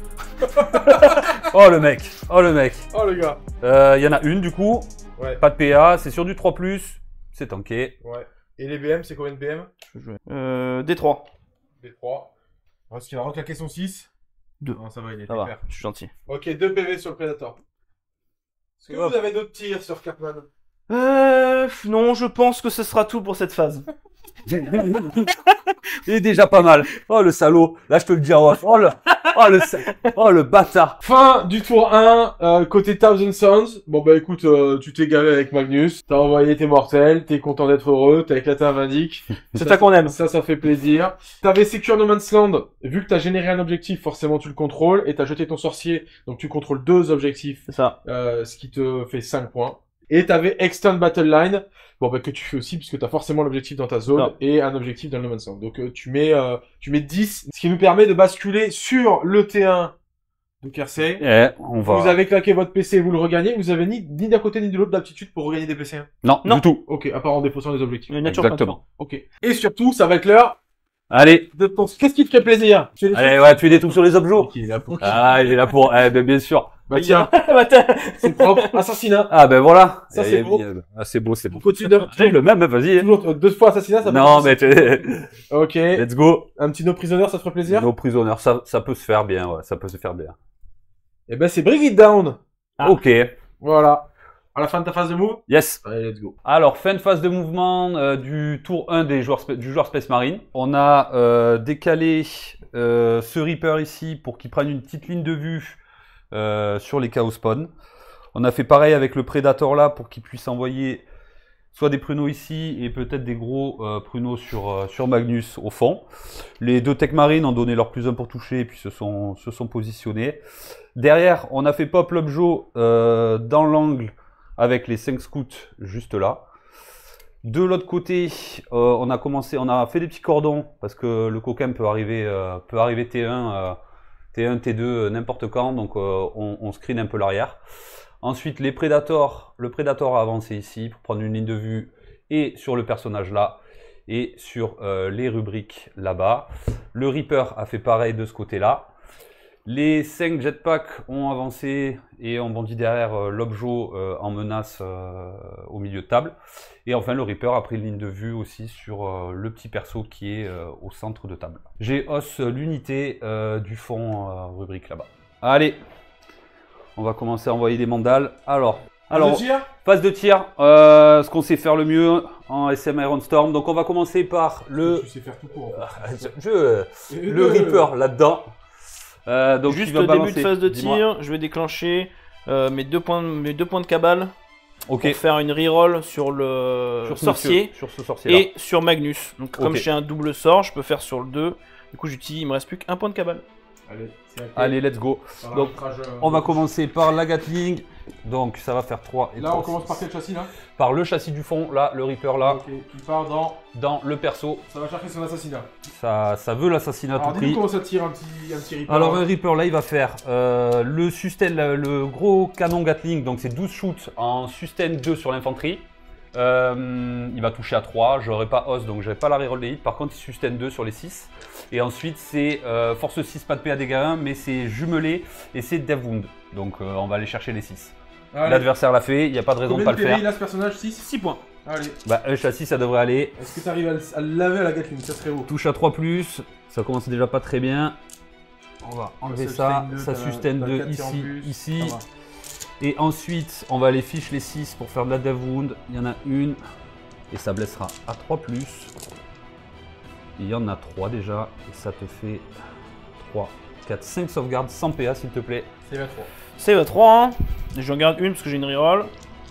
Oh le mec. Oh le mec. Oh le gars. Il y en a une du coup. Ouais. Pas de PA. C'est sur du 3+. C'est tanké. Ouais. Et les BM, c'est combien de BM? D3. D3. Parce qu'il a reclaqué son 6. 2. Non, ça va, il est Ça va, hyper. je suis gentil. Ok, 2 PV sur le Predator. Est-ce que vous avez d'autres tirs sur Cartman? Non, je pense que ce sera tout pour cette phase. Il est déjà pas mal. Oh le salaud. Là je te le dis en off. Oh le bâtard. Fin du tour 1, côté Thousand Sons. Bon bah écoute, tu t'es gavé avec Magnus, t'as envoyé tes mortels, t'es content d'être heureux, t'as éclaté un Vindic. C'est ça qu'on aime. Ça fait plaisir. T'avais Secure No Man's Land, vu que t'as généré un objectif, forcément tu le contrôles, et t'as jeté ton sorcier, donc tu contrôles 2 objectifs. C'est ça. Ce qui te fait 5 points. Et t'avais Extend Battle Line, bon bah que tu fais aussi, puisque t'as forcément l'objectif dans ta zone, non. et un objectif dans le No Man's Land. Donc tu mets 10, ce qui nous permet de basculer sur le T1 de Kersey. On va. Vous avez claqué votre PC, vous le regagnez, vous avez ni d'un côté ni de l'autre d'aptitude pour regagner des PC. Non, du tout. Ok, à part en défaussant des objectifs. Exactement. Ok. Et surtout, ça va être l'heure Allez. de ton... Qu'est-ce qui te fait plaisir? Allez, ouais, tu es des trucs sur les objets. Il est là pour... Ah, il est là pour. Eh ben bien sûr. Bah tiens, c'est propre. Assassinat. Ah ben voilà. Ça, c'est beau. Ah, c'est beau, c'est beau. Continue de... J'ai le même, vas-y. Toujours 2 fois assassinat, ça peut Non, mais Ok. let's go. Un petit no prisoner, ça te ferait plaisir? Nos prisonniers, ça peut se faire bien, ouais, ça peut se faire bien. Eh ben c'est Bring It Down. Ok. Voilà. À la fin de ta phase de move? Yes. Allez, let's go. Alors, fin de phase de mouvement du tour 1 du joueur Space Marine. On a décalé ce Reaper ici pour qu'il prenne une petite ligne de vue sur les Chaos Spawn. On a fait pareil avec le Predator là pour qu'il puisse envoyer soit des pruneaux ici et peut-être des gros pruneaux sur Magnus au fond. Les 2 Tech Marines ont donné leur +1 pour toucher et puis se sont positionnés. Derrière, on a fait pop l'objo dans l'angle avec les 5 scouts juste là. De l'autre côté, on a fait des petits cordons parce que le coquin peut arriver T1, T2 n'importe quand, donc on screen un peu l'arrière. Ensuite, le Predator a avancé ici pour prendre une ligne de vue et sur le personnage là et sur les rubriques là-bas. Le Reaper a fait pareil de ce côté-là. Les 5 jetpacks ont avancé et ont bondi derrière l'Objo en menace au milieu de table. Et enfin, le Reaper a pris une ligne de vue aussi sur le petit perso qui est au centre de table. J'ai os l'unité du fond rubrique là-bas. Allez, on va commencer à envoyer des mandales. Alors, phase de tir, ce qu'on sait faire le mieux en SM Iron Storm. Donc on va commencer par le... Tu sais faire tout court. Le Reaper là-dedans. Donc juste au début de phase de tir, je vais déclencher mes deux points de cabale pour faire une reroll sur le sorcier, sur ce sorcier et sur Magnus. Donc comme j'ai un double sort, je peux faire sur le 2. Du coup j'utilise, il me reste plus qu'un point de cabale. Allez, let's go. Donc on va commencer par la Gatling. Donc ça va faire 3 et 3. Là on commence par quel châssis là? Par le châssis du fond, là, le Reaper là. Ok, qui part dans le perso. Ça va chercher son assassinat. Ça veut l'assassinat à tout prix. Alors comment ça tire un petit Reaper? Alors un Reaper là il va faire le sustain, le gros canon Gatling, donc c'est 12 shoots en sustain 2 sur l'infanterie. Il va toucher à 3, j'aurai pas os donc j'aurai pas la reroll des hits, par contre il sustain 2 sur les 6. Et ensuite c'est force 6, pas de PA dégâts 1, mais c'est jumelé et c'est Death Wound. Donc on va aller chercher les 6. L'adversaire l'a fait, il n'y a pas de raison de pas le faire. Combien de PV il a ce personnage? 6 points. Allez. Bah un châssis ça devrait aller. Est-ce que tu arrives à le laver à la Gatling? Ça serait haut. Touche à 3+, ça commence déjà pas très bien. On va enlever ça, ça sustain 2 ici. Et ensuite, on va aller fiche les 6 pour faire de la Death Wound. Il y en a une. Et ça blessera à 3+. Il y en a 3 déjà. Et ça te fait 3, 4, 5 sauvegardes sans PA s'il te plaît. Save à 3. Save à 3. Hein. J'en garde une parce que j'ai une reroll.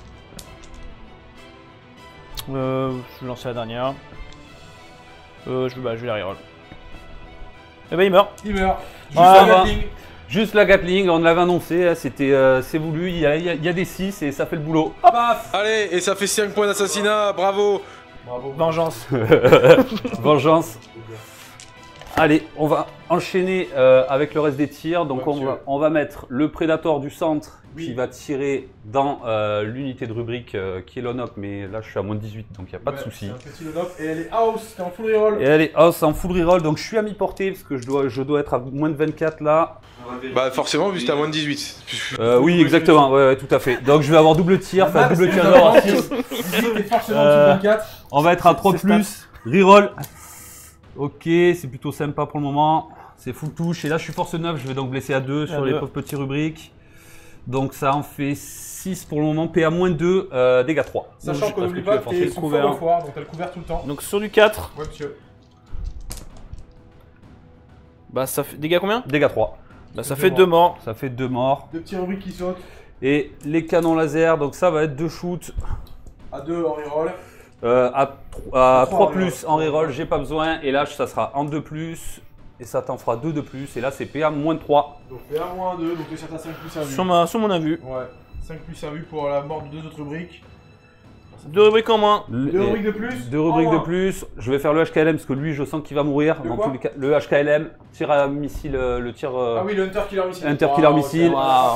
Je vais lancer la dernière. Je vais la reroll. Et bah il meurt. Il meurt. Juste la Gatling, on l'avait annoncé, c'est voulu, il y a des 6 et ça fait le boulot. Hop. Allez, et ça fait 5 points d'assassinat, bravo. Vengeance. Vengeance. Allez, on va enchaîner avec le reste des tirs. Donc on va mettre le Predator du centre qui va tirer dans l'unité de rubrique qui est l'on-up, mais là je suis à moins de 18 donc il n'y a pas de souci. C'est un petit on-up et elle est house, t'es en full reroll. Et elle est house en full reroll, donc je suis à mi-portée parce que je dois être à moins de 24 là. Bah forcément vu que t'es à moins de 18. Oui exactement, ouais, tout à fait. Donc je vais avoir double tir, enfin double tir d'or à 6. On va être à 3+, reroll. Ok, c'est plutôt sympa pour le moment. C'est full touche. Et là, je suis force 9. Je vais donc blesser à 2 sur les pauvres petits rubriques. Donc, ça en fait 6 pour le moment. PA moins 2, dégâts 3. Sachant qu'on n'oublie pas qu'il est sous fort au foire, donc t'as le couvert tout le temps. Donc, sur du 4. Ouais, monsieur. Bah, ça fait. Dégâts combien? Dégâts 3. Bah, ça fait 2 morts. Ça fait 2 morts. 2 petits rubriques qui sautent. Et les canons laser, donc ça va être 2 shoots. À 2 en reroll. À 3+ en reroll, j'ai pas besoin. Et là, ça sera en 2+. Et ça t'en fera 2 de plus. Et là, c'est PA moins 3. Donc PA moins 2, donc ça t'a 5+ à vue. Sur mon avis. Ouais, 5+ à vue pour la mort de 2 autres rubriques. 2 rubriques en moins. 2 rubriques de plus. 2 rubriques de plus. Je vais faire le HKLM parce que lui, je sens qu'il va mourir. Dans tous les cas, le HKLM, tir à missile, le tir. Ah oui, le Hunter Killer Missile. Hunter Killer Missile.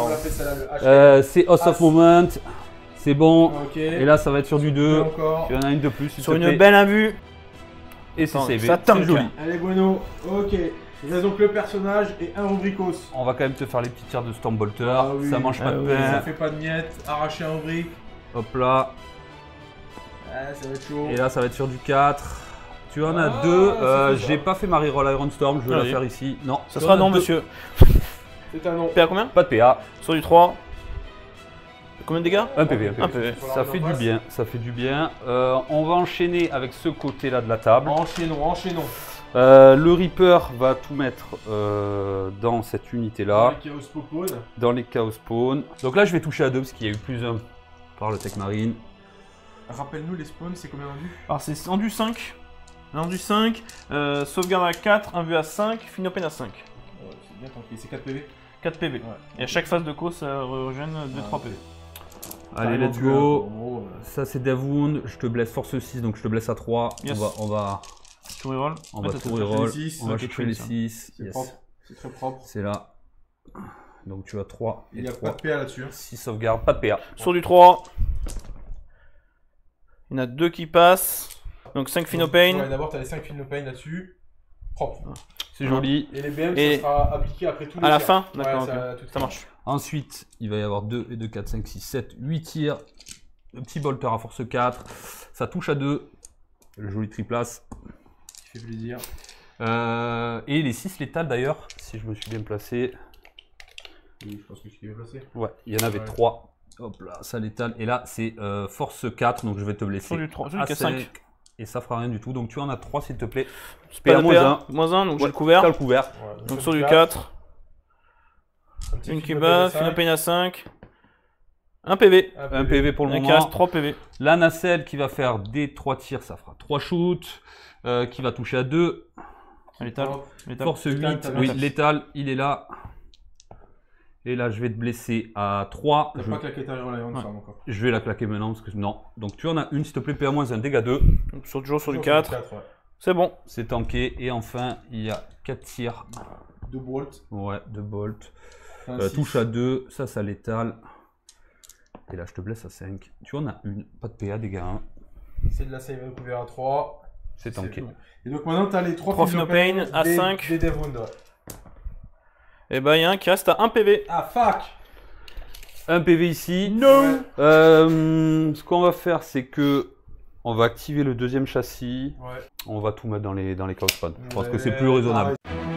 C'est House of Moment. C'est bon. Et là, ça va être sur du 2. Il y en a une de plus. Sur une belle invue. Et c'est CV. C'est joli. Allez, bueno. Ok. Il reste donc le personnage et un rubricos. On va quand même te faire les petits tirs de Stormbolter. Ah oui. Ça mange pas de pain. Ça fait pas de miettes. Arracher un rubrique. Hop là. Ça va être chaud. Et là, ça va être sur du 4. Tu en as 2. J'ai pas fait ma reroll Iron Storm. Je vais la faire ici. Non. Ça sera non, monsieur. C'est un non. PA combien? Pas de PA. Sur du 3. Combien de dégâts? Un PV. Ça fait du bien. Ça fait du bien. On va enchaîner avec ce côté-là de la table. Enchaînons. Le Reaper va tout mettre dans cette unité-là. Dans les Chaos Spawn. Donc là, je vais toucher à 2 parce qu'il y a eu plus 1 par le Tech Marine. Rappelle-nous les spawns, c'est combien en vue? Alors c'est en du 5. En du 5. Sauvegarde à 4, invue à 5, fin open à 5. Ouais, c'est bien tranquille, c'est 4 PV. 4 PV. Ouais. Et à chaque phase de co, ça régène 2-3 PV. Allez, let's go. Ça, c'est Death Wound. Je te blesse force 6, donc je te blesse à 3. Yes. On va tout reroll. On va tout reroll. On va chercher les 6. C'est propre. C'est très propre. C'est là. Donc tu as 3. Il n'y a pas de PA là-dessus. 6 sauvegardes, pas de PA. Sur du 3. Il y en a 2 qui passent. Donc 5 Phenopain. Ouais, d'abord, tu as les 5 Phenopain là-dessus. Propre. C'est joli. Et les BM, Et ça sera appliqué après tous les À la tirs. fin, Ouais, d'accord, ça, ok. tout Ça marche. Ensuite, il va y avoir 2 et 2, 4, 5, 6, 7, 8 tirs. Le petit bolter à force 4. Ça touche à 2. Le joli triplace. Qui fait plaisir. Et les 6 létales d'ailleurs, si je me suis bien placé. Oui, je pense que tu t'es bien placé. Ouais, il y en avait 3. Hop là, ça létale. Et là, c'est force 4, donc je vais te blesser. Sur du 3, sur du à 5. 5. Et ça fera rien du tout. Donc tu en as 3 s'il te plaît. PA, PA -1, donc j'ai le couvert. T'as le couvert. Ouais, Donc sur du 4. Une Philippe Cuba, Pain à Philippe à 5. Un PV. Un PV pour le Il moment. reste 3 PV. La nacelle qui va faire des 3 tirs, ça fera 3 shoots. Qui va toucher à 2. Létal. Force 8, oui, létal, il est là. Et là, je vais te blesser à 3. T'as pas claqué ta Lion, Ouais. ça encore. Je vais la claquer maintenant parce que non. Donc tu en as une, s'il te plaît, PA-1, dégâts 2. Toujours sur du 4. Ouais. C'est bon. C'est tanké. Et enfin, il y a 4 tirs. 2 bolts. Ouais, 2 bolts. Un Touche à 2, ça létal. Et là, je te blesse à 5. Tu en as une, pas de PA, dégâts 1. C'est de la save couvert à 3. C'est tanké. Tout. Et donc maintenant, t'as les 3 Trois Phenopain à 5. Des Dev Wound, ouais. Et bah, il y a un qui reste à 1 PV. Ah, fuck! Un PV ici. No! Ce qu'on va faire, c'est que on va activer le deuxième châssis. Ouais. On va tout mettre dans les chaos spawns. Je pense que c'est Ouais, plus raisonnable.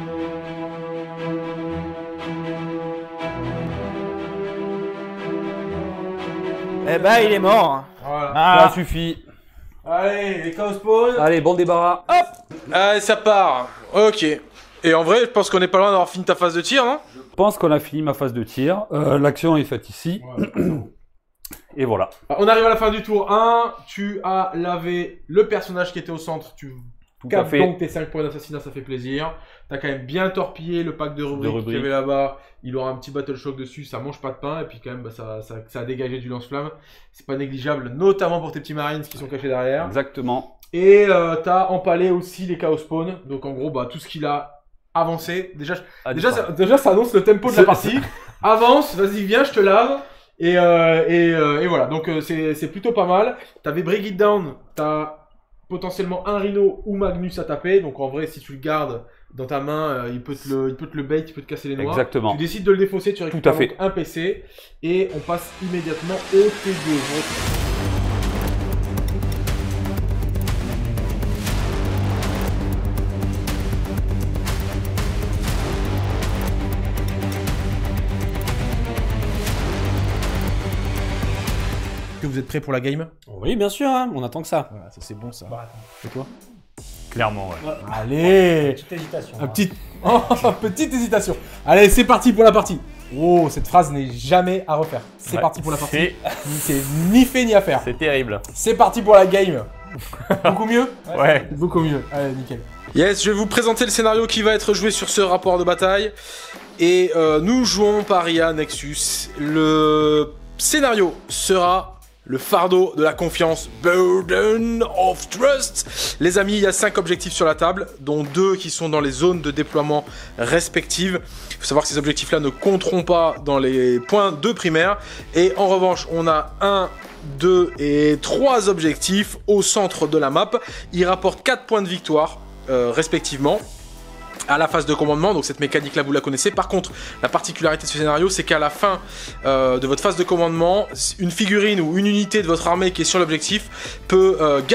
Eh bah, il est mort. Voilà. Ah. Ça suffit. Allez, les chaos spawn. Allez, bon débarras. Hop. Allez, ça part. Ok. Et en vrai, je pense qu'on est pas loin d'avoir fini ta phase de tir, non? Je pense qu'on a fini ma phase de tir. L'action est faite ici. Et voilà. On arrive à la fin du tour 1. Tu as lavé le personnage qui était au centre. Tu captes donc tes 5 points d'assassinat, ça fait plaisir. T'as quand même bien torpillé le pack de rubriques qu'il y avait là-bas. Il aura un petit battle shock dessus, ça mange pas de pain. Et puis quand même, bah, ça a dégagé du lance-flamme. C'est pas négligeable, notamment pour tes petits marines qui sont cachés derrière. Exactement. Et t'as empalé aussi les chaos spawn. Donc en gros, bah, tout ce qu'il a avancé. Déjà, ça annonce le tempo de la partie. Avance, vas-y, viens, je te lave. Et voilà, donc c'est plutôt pas mal. T'avais Break It Down, t'as potentiellement un Rhino ou Magnus à taper. Donc en vrai, si tu le gardes dans ta main, il peut te le bait, il peut te casser les noix. Exactement. Tu décides de le défausser, tu récupères Tout à fait. donc un PC. Et on passe immédiatement au T2. Que vous êtes prêts pour la game? Oui, bien sûr, hein, on attend que ça. Voilà, ça c'est bon ça. Bah, Et toi? Clairement, ouais. Allez! Petite hésitation. Petite hésitation. Allez, c'est parti pour la partie. Oh, cette phrase n'est jamais à refaire. C'est Ouais, parti pour la partie. C'est ni fait ni à faire. C'est terrible. C'est parti pour la game. Beaucoup mieux? Ouais. Beaucoup mieux. Allez, nickel. Yes, je vais vous présenter le scénario qui va être joué sur ce rapport de bataille. Et nous jouons Paria Nexus. Le scénario sera le fardeau de la confiance, Burden of Trust. Les amis, il y a 5 objectifs sur la table, dont 2 qui sont dans les zones de déploiement respectives. Il faut savoir que ces objectifs-là ne compteront pas dans les points de primaire. Et en revanche, on a 1, 2 et 3 objectifs au centre de la map. Ils rapportent 4 points de victoire, respectivement, à la phase de commandement. Donc cette mécanique là vous la connaissez. Par contre, la particularité de ce scénario, c'est qu'à la fin de votre phase de commandement, une figurine ou une unité de votre armée qui est sur l'objectif peut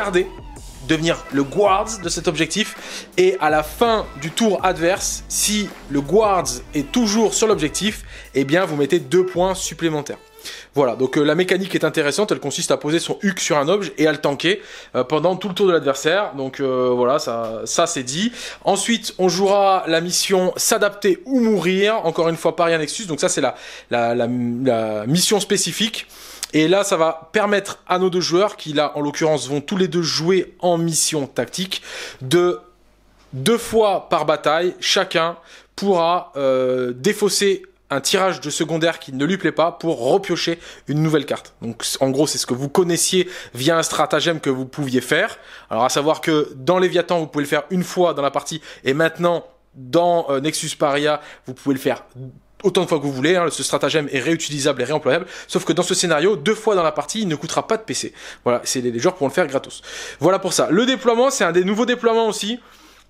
devenir le guards de cet objectif, et à la fin du tour adverse, si le guards est toujours sur l'objectif, eh bien vous mettez 2 points supplémentaires. Voilà, donc la mécanique est intéressante, elle consiste à poser son HUC sur un objet et à le tanker pendant tout le tour de l'adversaire. Donc voilà, ça c'est dit. Ensuite, on jouera la mission s'adapter ou mourir, encore une fois Paria Nexus. Donc ça c'est la mission spécifique. Et là, ça va permettre à nos 2 joueurs, qui là en l'occurrence vont tous les 2 jouer en mission tactique, de 2 fois par bataille, chacun pourra défausser un tirage de secondaire qui ne lui plaît pas pour repiocher une nouvelle carte. Donc en gros, c'est ce que vous connaissiez via un stratagème que vous pouviez faire. Alors à savoir que dans Léviathan, vous pouvez le faire une fois dans la partie, et maintenant dans Nexus Paria, vous pouvez le faire autant de fois que vous voulez, hein. Ce stratagème est réutilisable et réemployable, sauf que dans ce scénario, 2 fois dans la partie, il ne coûtera pas de PC. Voilà, les joueurs pourront le faire gratos. Voilà pour ça. Le déploiement, c'est un des nouveaux déploiements aussi.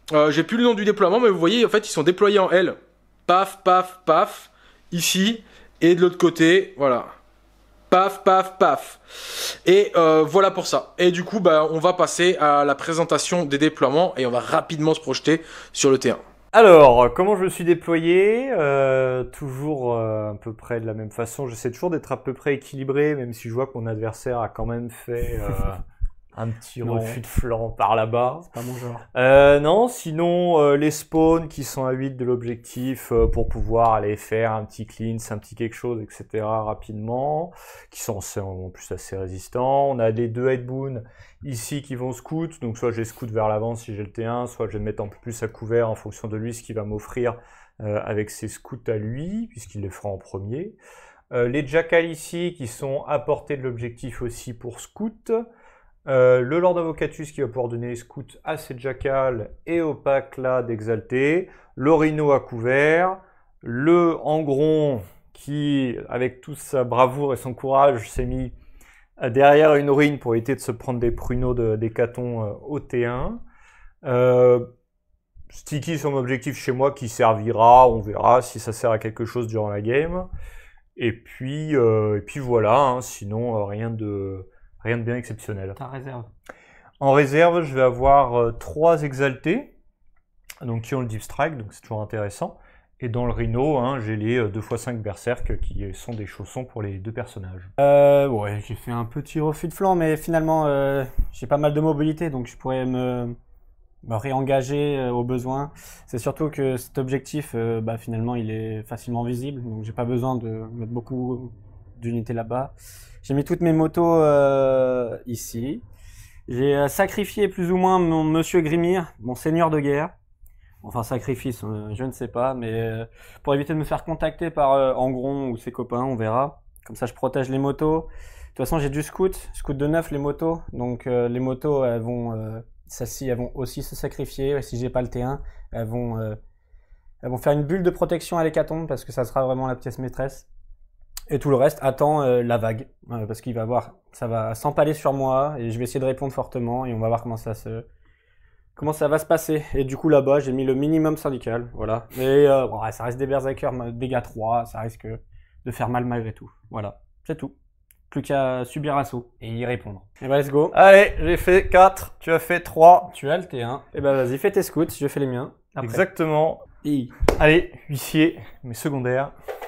J'ai plus le nom du déploiement, mais vous voyez, en fait, ils sont déployés en L. Paf, paf, paf. Ici. Et de l'autre côté, voilà. Paf, paf, paf. Et voilà pour ça. Et du coup, bah, on va passer à la présentation des déploiements et on va rapidement se projeter sur le terrain. Alors, comment je me suis déployé? Toujours à peu près de la même façon. J'essaie toujours d'être à peu près équilibré, même si je vois que mon adversaire a quand même fait un petit refus de flanc par là-bas. C'est pas mon genre. Non, sinon les spawns qui sont à 8 de l'objectif pour pouvoir aller faire un petit cleanse, un petit quelque chose, etc. rapidement, qui sont en plus assez résistants. On a les 2 headboons ici qui vont scout, donc soit je les scout vers l'avant si j'ai le T1, soit je vais me mettre un peu plus à couvert en fonction de lui, ce qu'il va m'offrir avec ses scouts à lui, puisqu'il les fera en premier. Les jackals ici qui sont à portée de l'objectif aussi pour scout. Le Lord Avocatus qui va pouvoir donner les scouts à ses jackals et au pack là d'exalté. Le Rhino à couvert. Le Angron qui, avec toute sa bravoure et son courage, s'est mis derrière une ruine pour éviter de se prendre des pruneaux d'hécaton au T1. Sticky son objectif chez moi qui servira, on verra si ça sert à quelque chose durant la game. Et puis voilà, hein, sinon rien de bien exceptionnel. Ta réserve. En réserve, je vais avoir 3 exaltés, donc qui ont le Deep Strike, donc c'est toujours intéressant. Et dans le Rhino, hein, j'ai les 2x5 Berserk qui sont des chaussons pour les 2 personnages. Ouais, j'ai fait un petit refus de flanc, mais finalement, j'ai pas mal de mobilité, donc je pourrais me réengager au besoin. C'est surtout que cet objectif, finalement, il est facilement visible, donc j'ai pas besoin de mettre beaucoup d'unités là-bas. J'ai mis toutes mes motos ici. J'ai sacrifié plus ou moins mon Monsieur Grimir, mon seigneur de guerre. Enfin, sacrifice, je ne sais pas, mais pour éviter de me faire contacter par Angron ou ses copains, on verra. Comme ça, je protège les motos. De toute façon, j'ai du scout de 9 les motos. Donc les motos, elles vont, celles-ci, elles vont aussi se sacrifier. Et si j'ai pas le T1, elles vont faire une bulle de protection à l'hécatombe parce que ça sera vraiment la pièce maîtresse. Et tout le reste attend la vague, parce qu'il va voir, ça va s'empaler sur moi et je vais essayer de répondre fortement et on va voir comment ça va se passer. Et du coup là-bas, j'ai mis le minimum syndical, voilà. Mais ça reste des berserkers, dégâts 3, ça risque de faire mal malgré tout. Voilà, c'est tout. Plus qu'à subir l'assaut et y répondre. Et bah let's go. Allez, j'ai fait 4, tu as fait 3. Tu as le T1. Et bah vas-y, fais tes scouts, je fais les miens. Après. Exactement. Allez, huissier, mes secondaires.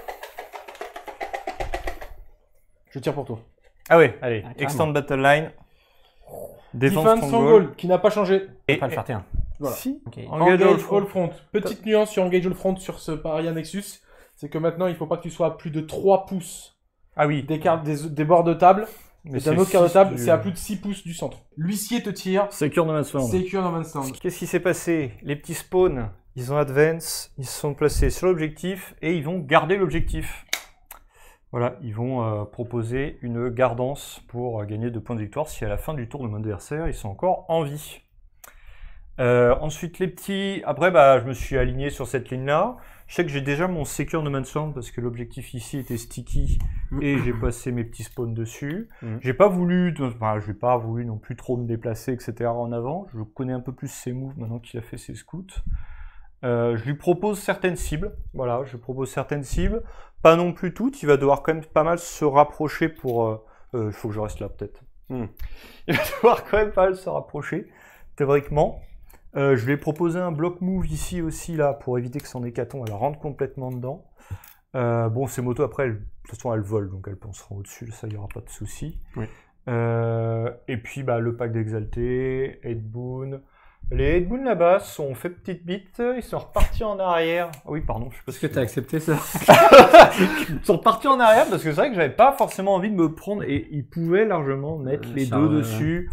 Je tire pour toi. Ah oui, allez. Extend Battle Line. Defense Stronghold, qui n'a pas changé. Et pas le faire T1. Voilà. Si. Okay. Engage All Front. Petite nuance sur Engage All Front sur ce Paria Nexus, c'est que maintenant, il ne faut pas que tu sois à plus de 3 pouces des bords de table. Mais d'un autre quart de table, c'est à plus de 6 pouces du centre. L'huissier te tire. Secure No Man's Land. Secure No Man's Land. Qu'est-ce qui s'est passé? Les petits spawns, ils ont advance, ils se sont placés sur l'objectif et ils vont garder l'objectif. Voilà, ils vont proposer une gardance pour gagner 2 points de victoire si à la fin du tour de mon adversaire, ils sont encore en vie. Ensuite, les petits... Après, je me suis aligné sur cette ligne-là. Je sais que j'ai déjà mon Secure No Man's Land parce que l'objectif ici était sticky et j'ai passé mes petits spawns dessus. J'ai pas voulu... je n'ai pas voulu non plus trop me déplacer, etc. en avant. Je connais un peu plus ses moves maintenant qu'il a fait ses scouts. Je lui propose certaines cibles. Voilà, je lui propose certaines cibles. Pas non plus toutes. Il va devoir quand même pas mal se rapprocher pour... Il faut que je reste là, peut-être. Il va devoir quand même pas mal se rapprocher, théoriquement. Je vais proposer un block move ici aussi, là, pour éviter que son hécaton elle rentre complètement dedans. Bon, ces motos, après, de toute façon, elles volent, donc elles penseront au-dessus. Ça, il n'y aura pas de souci. Oui. Et puis, le pack d'exalté, Headboon... Les Headboons là-bas sont fait petite bite, ils sont repartis en arrière. Ah oui, pardon, je sais pas si tu as accepté ça. Ils sont repartis en arrière parce que c'est vrai que j'avais pas forcément envie de me prendre et ils pouvaient largement mettre les deux dessus.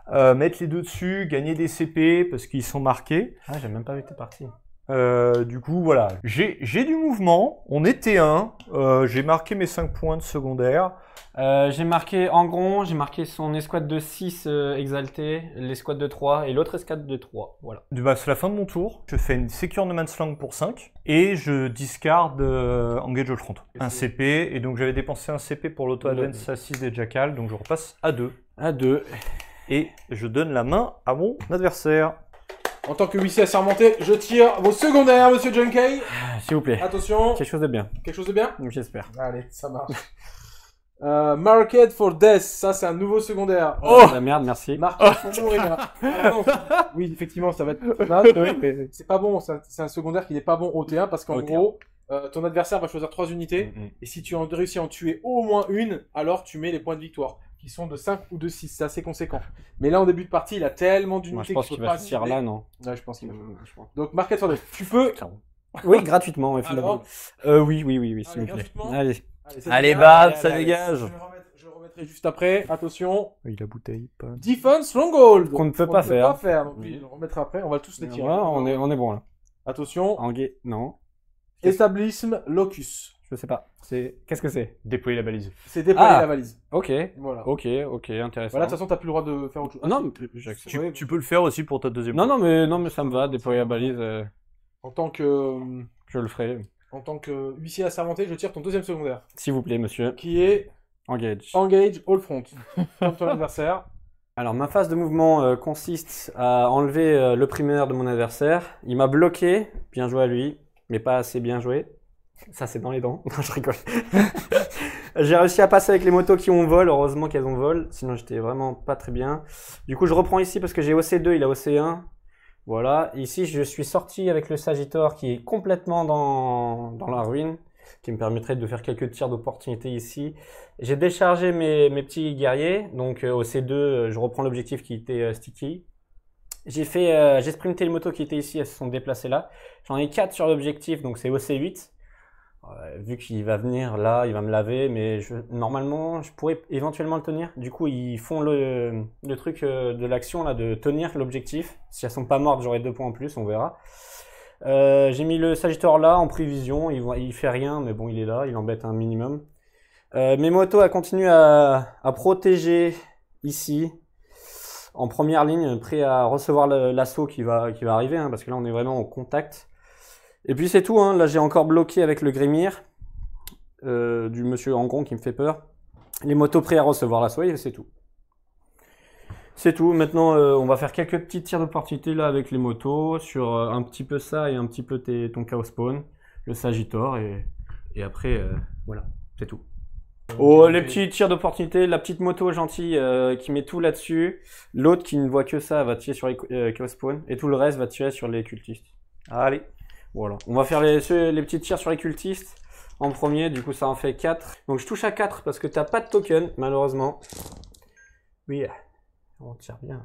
Gagner des CP parce qu'ils sont marqués. Ah, j'ai même pas vu que t'es parti. Du coup, voilà. J'ai du mouvement, on était 1, j'ai marqué mes 5 points de secondaire. J'ai marqué Angron, j'ai marqué son escouade de 6 exalté, l'escouade de 3 et l'autre escouade de 3. Voilà. C'est la fin de mon tour. Je fais une Secure No Man's Land pour 5 et je discard Engage All Front. Un CP, et donc j'avais dépensé un CP pour l'auto-advance à 6 des Jackals, donc je repasse à 2. À 2. Et je donne la main à mon adversaire. En tant que huissier assermenté, je tire vos secondaires, monsieur Junkei. S'il vous plaît. Attention. Quelque chose de bien. Quelque chose de bien? J'espère. Allez, ça marche. Market for Death, ça c'est un nouveau secondaire. Oh la merde, merci. Marqué pour mourir. Ah, non. Oui, effectivement, ça va être mal. C'est pas bon, c'est un secondaire qui n'est pas bon au T1 parce qu'en gros, ton adversaire va choisir 3 unités et si tu réussis à en tuer au moins une, alors tu mets les points de victoire qui sont de 5 ou de 6, c'est assez conséquent. Mais là en début de partie, il a tellement d'unités Moi je pense qu'il va se tirer là, non? Ouais, je pense qu'il va. Donc Market for Death, tu peux. Oui, gratuitement, finalement. Oui, s'il vous plaît. Gratuitement. Allez, bam, ça dégage. Je le remettrai juste après. Attention. Oui, la bouteille. Pas... Defense Stronghold. Qu'on ne peut pas faire. Donc, je le remettrai après. On va tous les tirer. Voilà, on est bon là. Attention. Non. Establishment Locus. Je sais pas. Qu'est-ce que c'est? Déployer la balise. C'est déployer la valise. Ok. Voilà. Ok, intéressant. Voilà, de toute façon, t'as plus le droit de faire autre chose. Non, tu peux le faire aussi pour ta deuxième. Non, mais ça me va, déployer la balise. En tant que. Je le ferai. En tant que huissier assermenté, je tire ton deuxième secondaire. S'il vous plaît, monsieur. Qui est. Engage. Engage all front. Comme ton adversaire. Alors, ma phase de mouvement consiste à enlever le primaire de mon adversaire. Il m'a bloqué. Bien joué à lui, mais pas assez bien joué. Ça, c'est dans les dents. Non, je rigole. J'ai réussi à passer avec les motos qui ont vol. Heureusement qu'elles ont vol. Sinon, j'étais vraiment pas très bien. Du coup, je reprends ici parce que j'ai OC2, il a OC1. Voilà. Ici, je suis sorti avec le Sagittor qui est complètement dans la ruine, qui me permettrait de faire quelques tirs d'opportunité ici. J'ai déchargé mes petits guerriers. Donc, OC2, je reprends l'objectif qui était sticky. J'ai sprinté les motos qui étaient ici, elles se sont déplacées là. J'en ai 4 sur l'objectif, donc c'est OC8. Vu qu'il va venir là, il va me laver, mais normalement, je pourrais éventuellement le tenir. Du coup, ils font le truc de l'action là, de tenir l'objectif. Si elles sont pas mortes, j'aurai 2 points en plus, on verra. J'ai mis le Sagittor là en prévision. Il fait rien, mais bon, il est là, il embête un minimum. Mes motos, elles continuent à protéger ici. En première ligne, prêt à recevoir l'assaut qui va arriver, hein, parce que là on est vraiment en contact. Et puis c'est tout, hein. Là j'ai encore bloqué avec le Grimir du monsieur Angron qui me fait peur. Les motos prêts à recevoir l'assaut et c'est tout. C'est tout, maintenant on va faire quelques petits tirs d'opportunité là avec les motos sur un petit peu ça et un petit peu ton Chaos Spawn, le Sagittor et après voilà, c'est tout. Oh, les petits tirs d'opportunité, la petite moto gentille qui met tout là-dessus. L'autre qui ne voit que ça va tirer sur les Chaos Spawn. Et tout le reste va tirer sur les cultistes. Allez, voilà. On va faire les petits tirs sur les cultistes en premier. Du coup, ça en fait 4. Donc, je touche à 4 parce que t'as pas de token, malheureusement. Oui, on tire bien.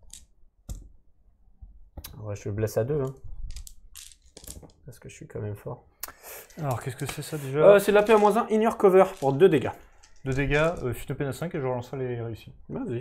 Ouais, je blesse à 2. Hein. Parce que je suis quand même fort. Alors, qu'est-ce que c'est ça déjà? C'est de la P à -1 in your cover pour 2 dégâts. 2 dégâts, fuite de peine à 5 et je relancerai les réussis. Vas-y.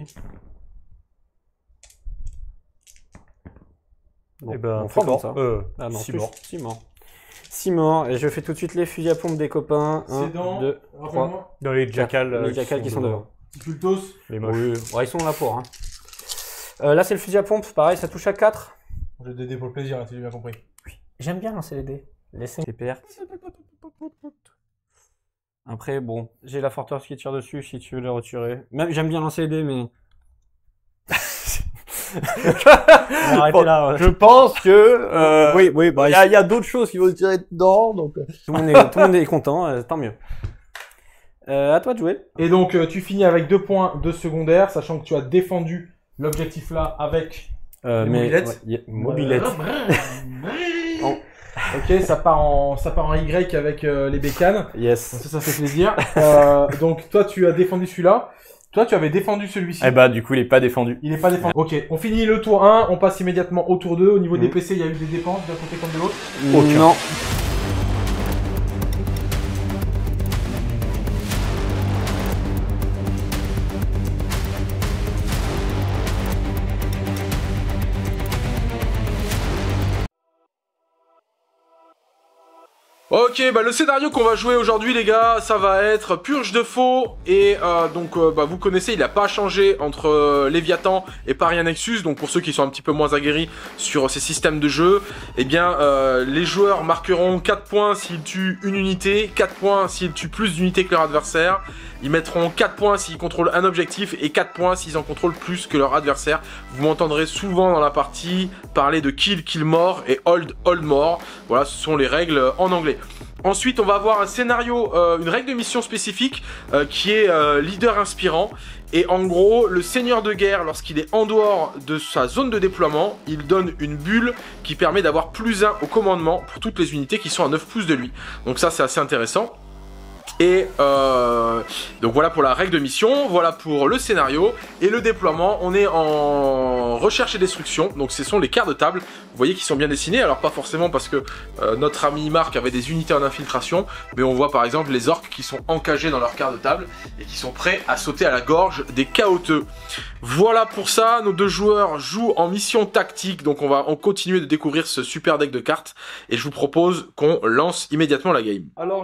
Bon, et ben, on fera comme ça. Ah non, 6 morts. 6 morts. 6 morts, et je fais tout de suite les fusils à pompe des copains. 1, 2, 3. Dans les jackals. Les jackals qui sont devant. Cultos. Les moches. Oui, ouais, ils sont là pour. Hein. Là, c'est le fusil à pompe, pareil, ça touche à 4. J'ai des dés pour le plaisir, si j'ai bien compris. Oui. J'aime bien lancer les dés. Laissez les pertes. Après, bon, j'ai la forteresse qui tire dessus si tu veux les retirer. Même, j'aime bien lancer les dés, mais. Arrêtez là. Je pense que. Oui, bah, il y a d'autres choses qui vont tirer dedans, donc. Tout le monde est content, tant mieux. À toi de jouer. Et donc, tu finis avec 2 points de secondaire, sachant que tu as défendu l'objectif là avec mobilette. Ouais, mobilette. Ok, ça part en Y avec les bécanes. Yes. Donc ça fait plaisir. Donc toi, tu as défendu celui-là. Toi, tu avais défendu celui-ci. Eh bah, du coup, il est pas défendu. Il est pas défendu. Ok, on finit le tour 1, on passe immédiatement au tour 2. Au niveau des PC, il y a eu des dépenses d'un côté comme de l'autre. Non. Ok, bah le scénario qu'on va jouer aujourd'hui les gars, ça va être Purge de Faux, et vous connaissez, il n'a pas changé entre Léviathan et Paria Nexus, donc pour ceux qui sont un petit peu moins aguerris sur ces systèmes de jeu, eh bien les joueurs marqueront 4 points s'ils tuent une unité, 4 points s'ils tuent plus d'unités que leur adversaire, ils mettront 4 points s'ils contrôlent un objectif et 4 points s'ils en contrôlent plus que leur adversaire. Vous m'entendrez souvent dans la partie parler de kill, kill more et hold, hold more, voilà ce sont les règles en anglais. Ensuite, on va avoir un scénario, une règle de mission spécifique qui est leader inspirant. Et en gros, le seigneur de guerre, lorsqu'il est en dehors de sa zone de déploiement, il donne une bulle qui permet d'avoir +1 au commandement pour toutes les unités qui sont à 9 pouces de lui. Donc ça, c'est assez intéressant. Et donc voilà pour la règle de mission, voilà pour le scénario et le déploiement. On est en recherche et destruction, donc ce sont les quarts de table. Vous voyez qu'ils sont bien dessinés, alors pas forcément parce que notre ami Marc avait des unités en infiltration, mais on voit par exemple les orques qui sont encagés dans leur quart de table et qui sont prêts à sauter à la gorge des chaoteux. Voilà pour ça, nos deux joueurs jouent en mission tactique, donc on va continuer de découvrir ce super deck de cartes et je vous propose qu'on lance immédiatement la game. Alors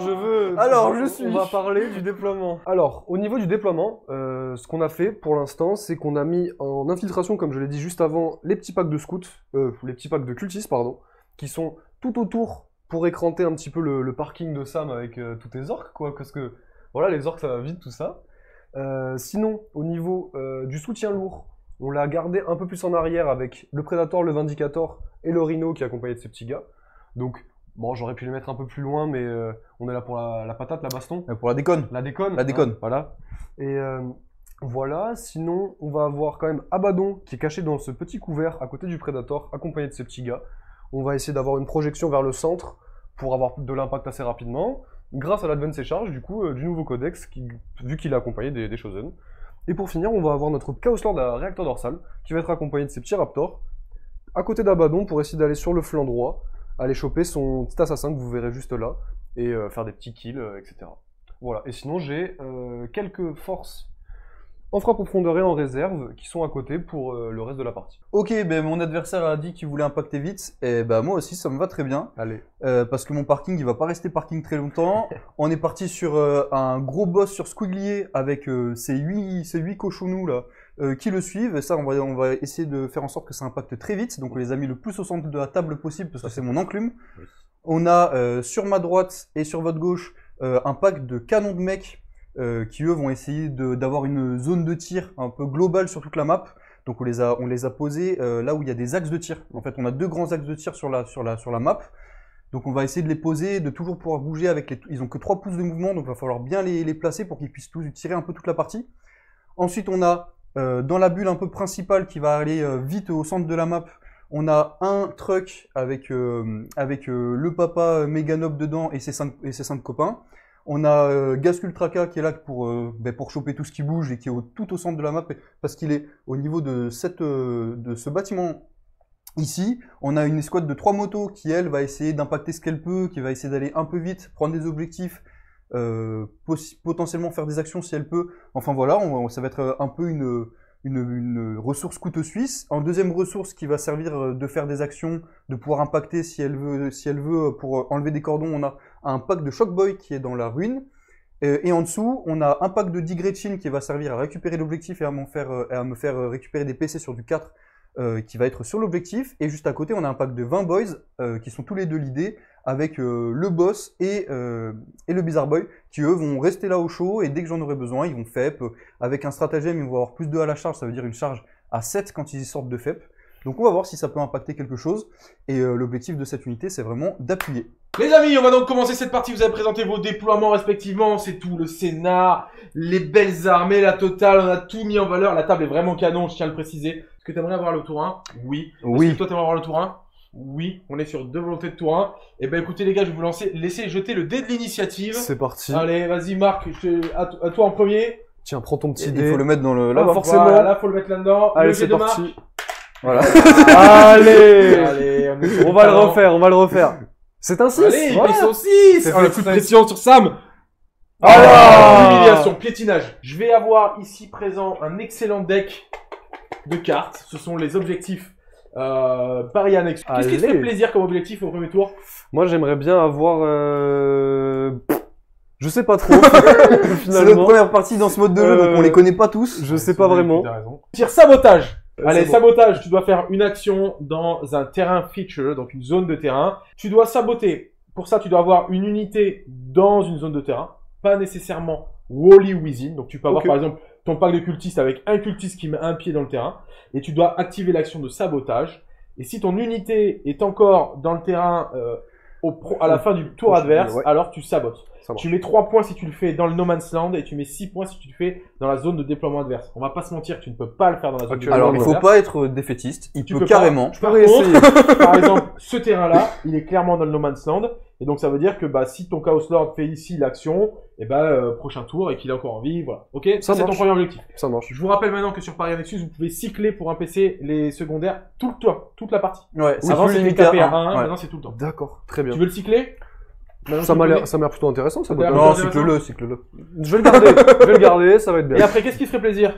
on va parler du déploiement. Alors, au niveau du déploiement, ce qu'on a fait pour l'instant, c'est qu'on a mis en infiltration, comme je l'ai dit juste avant, les petits packs de scouts, les petits packs de cultistes, pardon, qui sont tout autour pour écranter un petit peu le parking de Sam avec tous tes orques, quoi, parce que, voilà, les orques, ça va vite, tout ça. Sinon, au niveau du soutien lourd, on l'a gardé un peu plus en arrière avec le Predator, le Vindicator et le Rhino qui est accompagné de ces petits gars. Donc, bon, j'aurais pu les mettre un peu plus loin, mais on est là pour la patate, la baston. Pour la déconne. La déconne. La déconne. Hein, voilà. Et voilà, sinon, on va avoir quand même Abaddon qui est caché dans ce petit couvert à côté du Predator, accompagné de ces petits gars. On va essayer d'avoir une projection vers le centre pour avoir de l'impact assez rapidement, grâce à l'Advance Charge, du coup, du nouveau codex, vu qu'il est accompagné des Chosen. Et pour finir, on va avoir notre Chaos Lord à réacteur dorsal, qui va être accompagné de ces petits Raptors, à côté d'Abaddon pour essayer d'aller sur le flanc droit, aller choper son petit assassin que vous verrez juste là, et faire des petits kills, etc. Voilà, et sinon j'ai quelques forces en frappe profondeur et en réserve qui sont à côté pour le reste de la partie. Ok, ben mon adversaire a dit qu'il voulait impacter vite, et ben moi aussi ça me va très bien. Allez. Parce que mon parking il va pas rester parking très longtemps. On est parti sur un gros boss sur Squiggly avec ces 8 cochonous là qui le suivent. Et ça on va essayer de faire en sorte que ça impacte très vite. Donc on les a mis le plus au centre de la table possible parce que c'est mon enclume. Oui. On a sur ma droite et sur votre gauche un pack de canons de mecs qui eux vont essayer d'avoir une zone de tir un peu globale sur toute la map. Donc on les a posés là où il y a des axes de tir. En fait on a 2 grands axes de tir sur la map. Donc on va essayer de les poser, de toujours pouvoir bouger avec ils ont que 3 pouces de mouvement, donc il va falloir bien les placer pour qu'ils puissent tous tirer un peu toute la partie. Ensuite on a dans la bulle un peu principale qui va aller vite au centre de la map, on a un truck avec le papa Meganob dedans et ses 5 copains. On a Gaskull Traka qui est là pour choper tout ce qui bouge et qui est tout au centre de la map parce qu'il est au niveau de ce bâtiment ici. On a une escouade de 3 motos qui elle va essayer d'impacter ce qu'elle peut, qui va essayer d'aller un peu vite, prendre des objectifs, potentiellement faire des actions si elle peut. Enfin voilà, ça va être un peu une ressource couteau suisse. En deuxième ressource qui va servir de faire des actions, de pouvoir impacter si elle veut pour enlever des cordons, on a un pack de Shockboy qui est dans la ruine. Et en dessous, on a un pack de Digretchin qui va servir à récupérer l'objectif et à me faire récupérer des PC sur du 4 qui va être sur l'objectif. Et juste à côté, on a un pack de 20 boys qui sont tous les deux leadés avec le boss et le Bizarre Boy qui eux vont rester là au chaud et dès que j'en aurai besoin, ils vont FEP. Avec un stratagème, ils vont avoir plus 2 à la charge, ça veut dire une charge à 7 quand ils sortent de FEP. Donc on va voir si ça peut impacter quelque chose. Et l'objectif de cette unité, c'est vraiment d'appuyer. Les amis, on va donc commencer cette partie. Vous avez présenté vos déploiements respectivement. C'est tout, le scénar, les belles armées, la totale. On a tout mis en valeur. La table est vraiment canon, je tiens à le préciser. Est-ce que tu aimerais avoir le tour 1? Oui. Oui. Est-ce que toi, tu aimerais avoir le tour 1? Oui. On est sur 2 volontés de tour 1. Et ben écoutez les gars, je vais vous laisser jeter le dé de l'initiative. C'est parti. Allez, vas-y Marc, à toi en premier. Tiens, prends ton petit dé. Il faut le mettre dans le... Là, forcément. Voilà, là, faut le mettre là-dedans. Allez, c'est parti. Voilà. Allez, on va le refaire. C'est un 6. Allez, voilà. ils sont 6. On a plus de pression sur Sam. Alors, humiliation, piétinage. Je vais avoir ici présent un excellent deck de cartes. Ce sont les objectifs Paria Nexus. Qu'est-ce qui te fait plaisir comme objectif au premier tour? Moi, j'aimerais bien avoir... Je sais pas trop. C'est notre première partie dans ce mode de jeu, donc on les connaît pas tous. Je sais pas vraiment. Tir sabotage. Allez, sabotage, tu dois faire une action dans un terrain feature, donc une zone de terrain. Tu dois saboter. Pour ça, tu dois avoir une unité dans une zone de terrain. Pas nécessairement wholly within. Donc tu peux avoir par exemple ton pack de cultistes avec un cultiste qui met un pied dans le terrain. Et tu dois activer l'action de sabotage. Et si ton unité est encore dans le terrain à la fin du tour adverse, alors tu sabotes. Tu mets 3 points si tu le fais dans le No Man's Land et tu mets 6 points si tu le fais dans la zone de déploiement adverse. On va pas se mentir, tu ne peux pas le faire dans la zone de déploiement adverse. Alors, il faut pas être défaitiste. Il peut carrément. Par contre, par exemple, ce terrain-là, il est clairement dans le No Man's Land. Et donc, ça veut dire que si ton Chaos Lord fait ici l'action, et prochain tour et qu'il a encore envie, voilà. Ok, ça c'est ton premier objectif. Ça marche. Je vous rappelle maintenant que sur Paria Nexus, vous pouvez cycler pour un PC les secondaires tout le temps, toute la partie. Ouais, avant c'était tapé à 1, maintenant c'est tout le temps. D'accord, très bien. Tu veux le cycler? Ça m'a l'air plutôt intéressant, ça. Non, cycle-le. Je vais le garder, ça va être bien. Et après, qu'est-ce qui te ferait plaisir?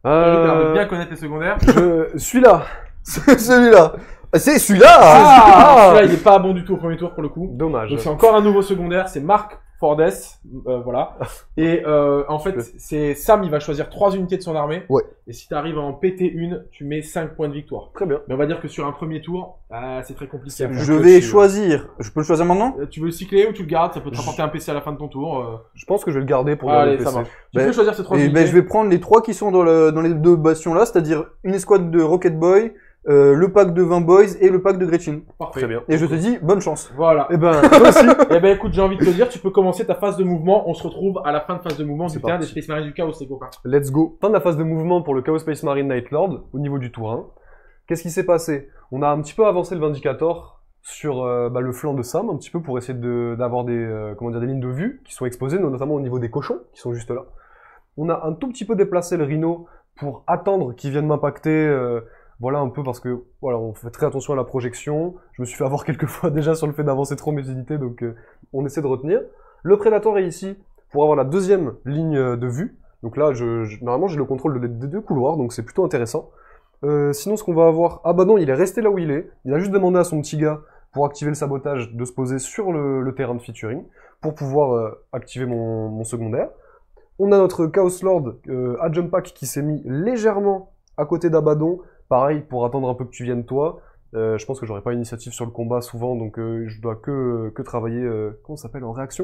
De bien connaître les secondaires. Celui-là. Celui-là. C'est celui-là. Celui-là, il est pas bon du tout au premier tour pour le coup. Dommage. Donc c'est encore un nouveau secondaire, c'est Mark Fordes, voilà. Et en fait, c'est Sam, il va choisir 3 unités de son armée. Ouais. Et si tu arrives à en péter une, tu mets 5 points de victoire. Très bien. Mais on va dire que sur un premier tour, c'est très compliqué. Je vais choisir. Je peux le choisir maintenant? Tu veux le cycler ou tu le gardes? Ça peut te rapporter un PC à la fin de ton tour. Je pense que je vais le garder pour le PC. Ça marche. Tu peux choisir ces 3 unités. Je vais prendre les 3 qui sont dans les 2 bastions là, c'est-à-dire une escouade de Rocket Boy, le pack de 20 boys et le pack de Gretchen. Parfait. Très bien. Et je te dis bonne chance. Voilà. Et toi aussi. Écoute, j'ai envie de te dire, tu peux commencer ta phase de mouvement. On se retrouve à la fin de phase de mouvement du terrain des Space Marines du Chaos, les copains. Let's go. Fin de la phase de mouvement pour le Chaos Space Marine Night Lord au niveau du tour 1. Qu'est-ce qui s'est passé? On a un petit peu avancé le Vindicator sur le flanc de Sam, un petit peu pour essayer d'avoir des lignes de vue qui sont exposées, notamment au niveau des cochons qui sont juste là. On a un tout petit peu déplacé le Rhino pour attendre qu'il vienne m'impacter. Voilà un peu parce que voilà, on fait très attention à la projection. Je me suis fait avoir quelques fois déjà sur le fait d'avancer trop mes unités, donc on essaie de retenir. Le Predator est ici pour avoir la deuxième ligne de vue. Donc là, normalement, j'ai le contrôle des 2 couloirs, donc c'est plutôt intéressant. Sinon, ce qu'on va avoir... Ah bah non, il est resté là où il est. Il a juste demandé à son petit gars, pour activer le sabotage, de se poser sur le terrain de featuring, pour pouvoir activer mon secondaire. On a notre Chaos Lord à Jump Pack qui s'est mis légèrement à côté d'Abaddon. Pareil, pour attendre un peu que tu viennes toi. Je pense que j'aurai pas initiative sur le combat souvent, donc je dois que travailler, comment ça s'appelle, en réaction.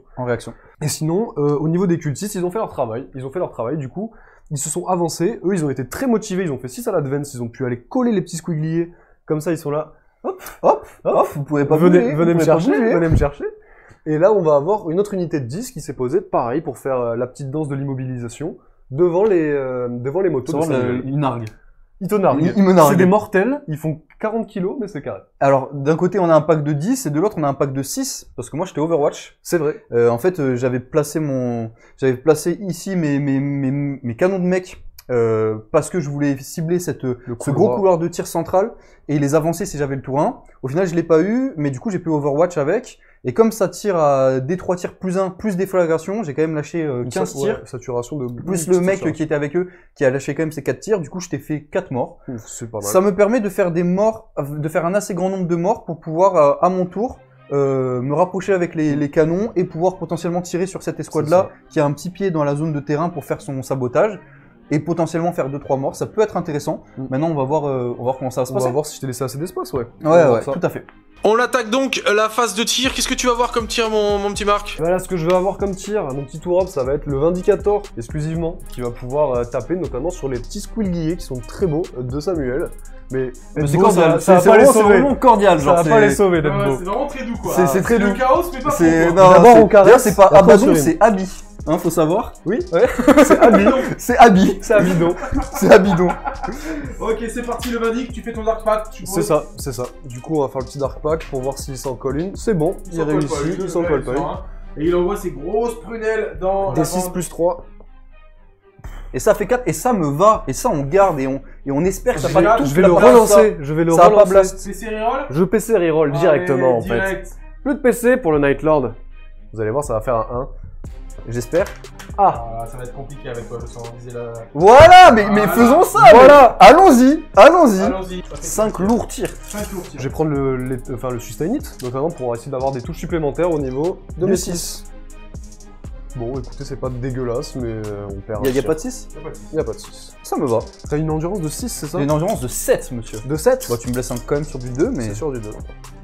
Et sinon, au niveau des cultistes, ils ont fait leur travail. Du coup, ils se sont avancés. Eux, ils ont été très motivés. Ils ont fait 6 à l'advance. Ils ont pu aller coller les petits squigliers. Comme ça, ils sont là. Hop, vous pouvez pas venez me chercher. Et là, on va avoir une autre unité de 10 qui s'est posée, pareil, pour faire la petite danse de l'immobilisation devant les motos. Une nargue. Ils te narguent. Ils me narguent. C'est des mortels, ils font 40 kilos, mais c'est carré. Alors, d'un côté, on a un pack de 10, et de l'autre, on a un pack de 6, parce que moi, j'étais Overwatch. C'est vrai. En fait, j'avais placé ici mes canons de mec, parce que je voulais cibler ce gros couloir de tir central, et les avancer si j'avais le tour 1. Au final, je l'ai pas eu, mais du coup, j'ai pu Overwatch avec. Et comme ça tire à D3 tirs plus 1, plus déflagration, j'ai quand même lâché 15 tirs. Saturation de... Plus le mec qui était avec eux, qui a lâché quand même ses 4 tirs. Du coup, je t'ai fait 4 morts. C'est pas mal. Ça me permet de faire de faire un assez grand nombre de morts pour pouvoir, à mon tour, me rapprocher avec les canons et pouvoir potentiellement tirer sur cette escouade-là, qui a un petit pied dans la zone de terrain pour faire son sabotage. Et potentiellement faire 2-3 morts, ça peut être intéressant. Maintenant, on va voir comment ça va se passer. On va voir si je t'ai laissé assez d'espace, ouais. Ouais, tout à fait. On attaque donc la phase de tir. Qu'est-ce que tu vas voir comme tir, mon petit Marc? Voilà, ce que je vais avoir comme tir, mon petit tour up, ça va être le Vindicator exclusivement, qui va pouvoir taper notamment sur les petits squilliers qui sont très beaux de Samuel. Mais c'est cordial, ça va pas les sauver. C'est vraiment cordial, genre. Ça va pas les sauver, d'être beau. C'est vraiment très doux, quoi. C'est très doux. Le chaos, mais pas trop. D'abord, on caresse. D'ailleurs, c'est pas Abaddon, c'est Abby. Hein, faut savoir. Oui, ouais. C'est Abby. C'est Abby. C'est Abidon. C'est Abidon. Ok, c'est parti, le Vindic, tu fais ton Dark Pack. C'est ça. Du coup, on va faire le petit Dark Pack pour voir s'il s'en colle une. C'est bon, il réussit, il s'en colle pas une. Et il envoie ses grosses prunelles dans D6 plus 3. Et ça fait 4, et ça me va, et ça on garde, et on espère que ça va tout. Je vais le relancer, Ça va pas blast. PC reroll. Je PC reroll directement en fait. Plus de PC pour le Night Lord. Vous allez voir, ça va faire un 1. J'espère. Ah, ça va être compliqué avec toi, je sens viser la... Voilà, mais faisons ça. Voilà. Allons-y. Allons-y. 5 lourds tirs. 5 lourds tirs. Je vais prendre le sustain hit, notamment pour essayer d'avoir des touches supplémentaires au niveau de mes 6. Bon, écoutez, c'est pas dégueulasse, mais on perd. Il y a pas de 6 Il y a pas de 6. Ça me va. T'as une endurance de 6, c'est ça? J'ai une endurance de 7, monsieur. De 7? Bah, tu me laisses quand même sur du 2, mais. C'est sur du 2.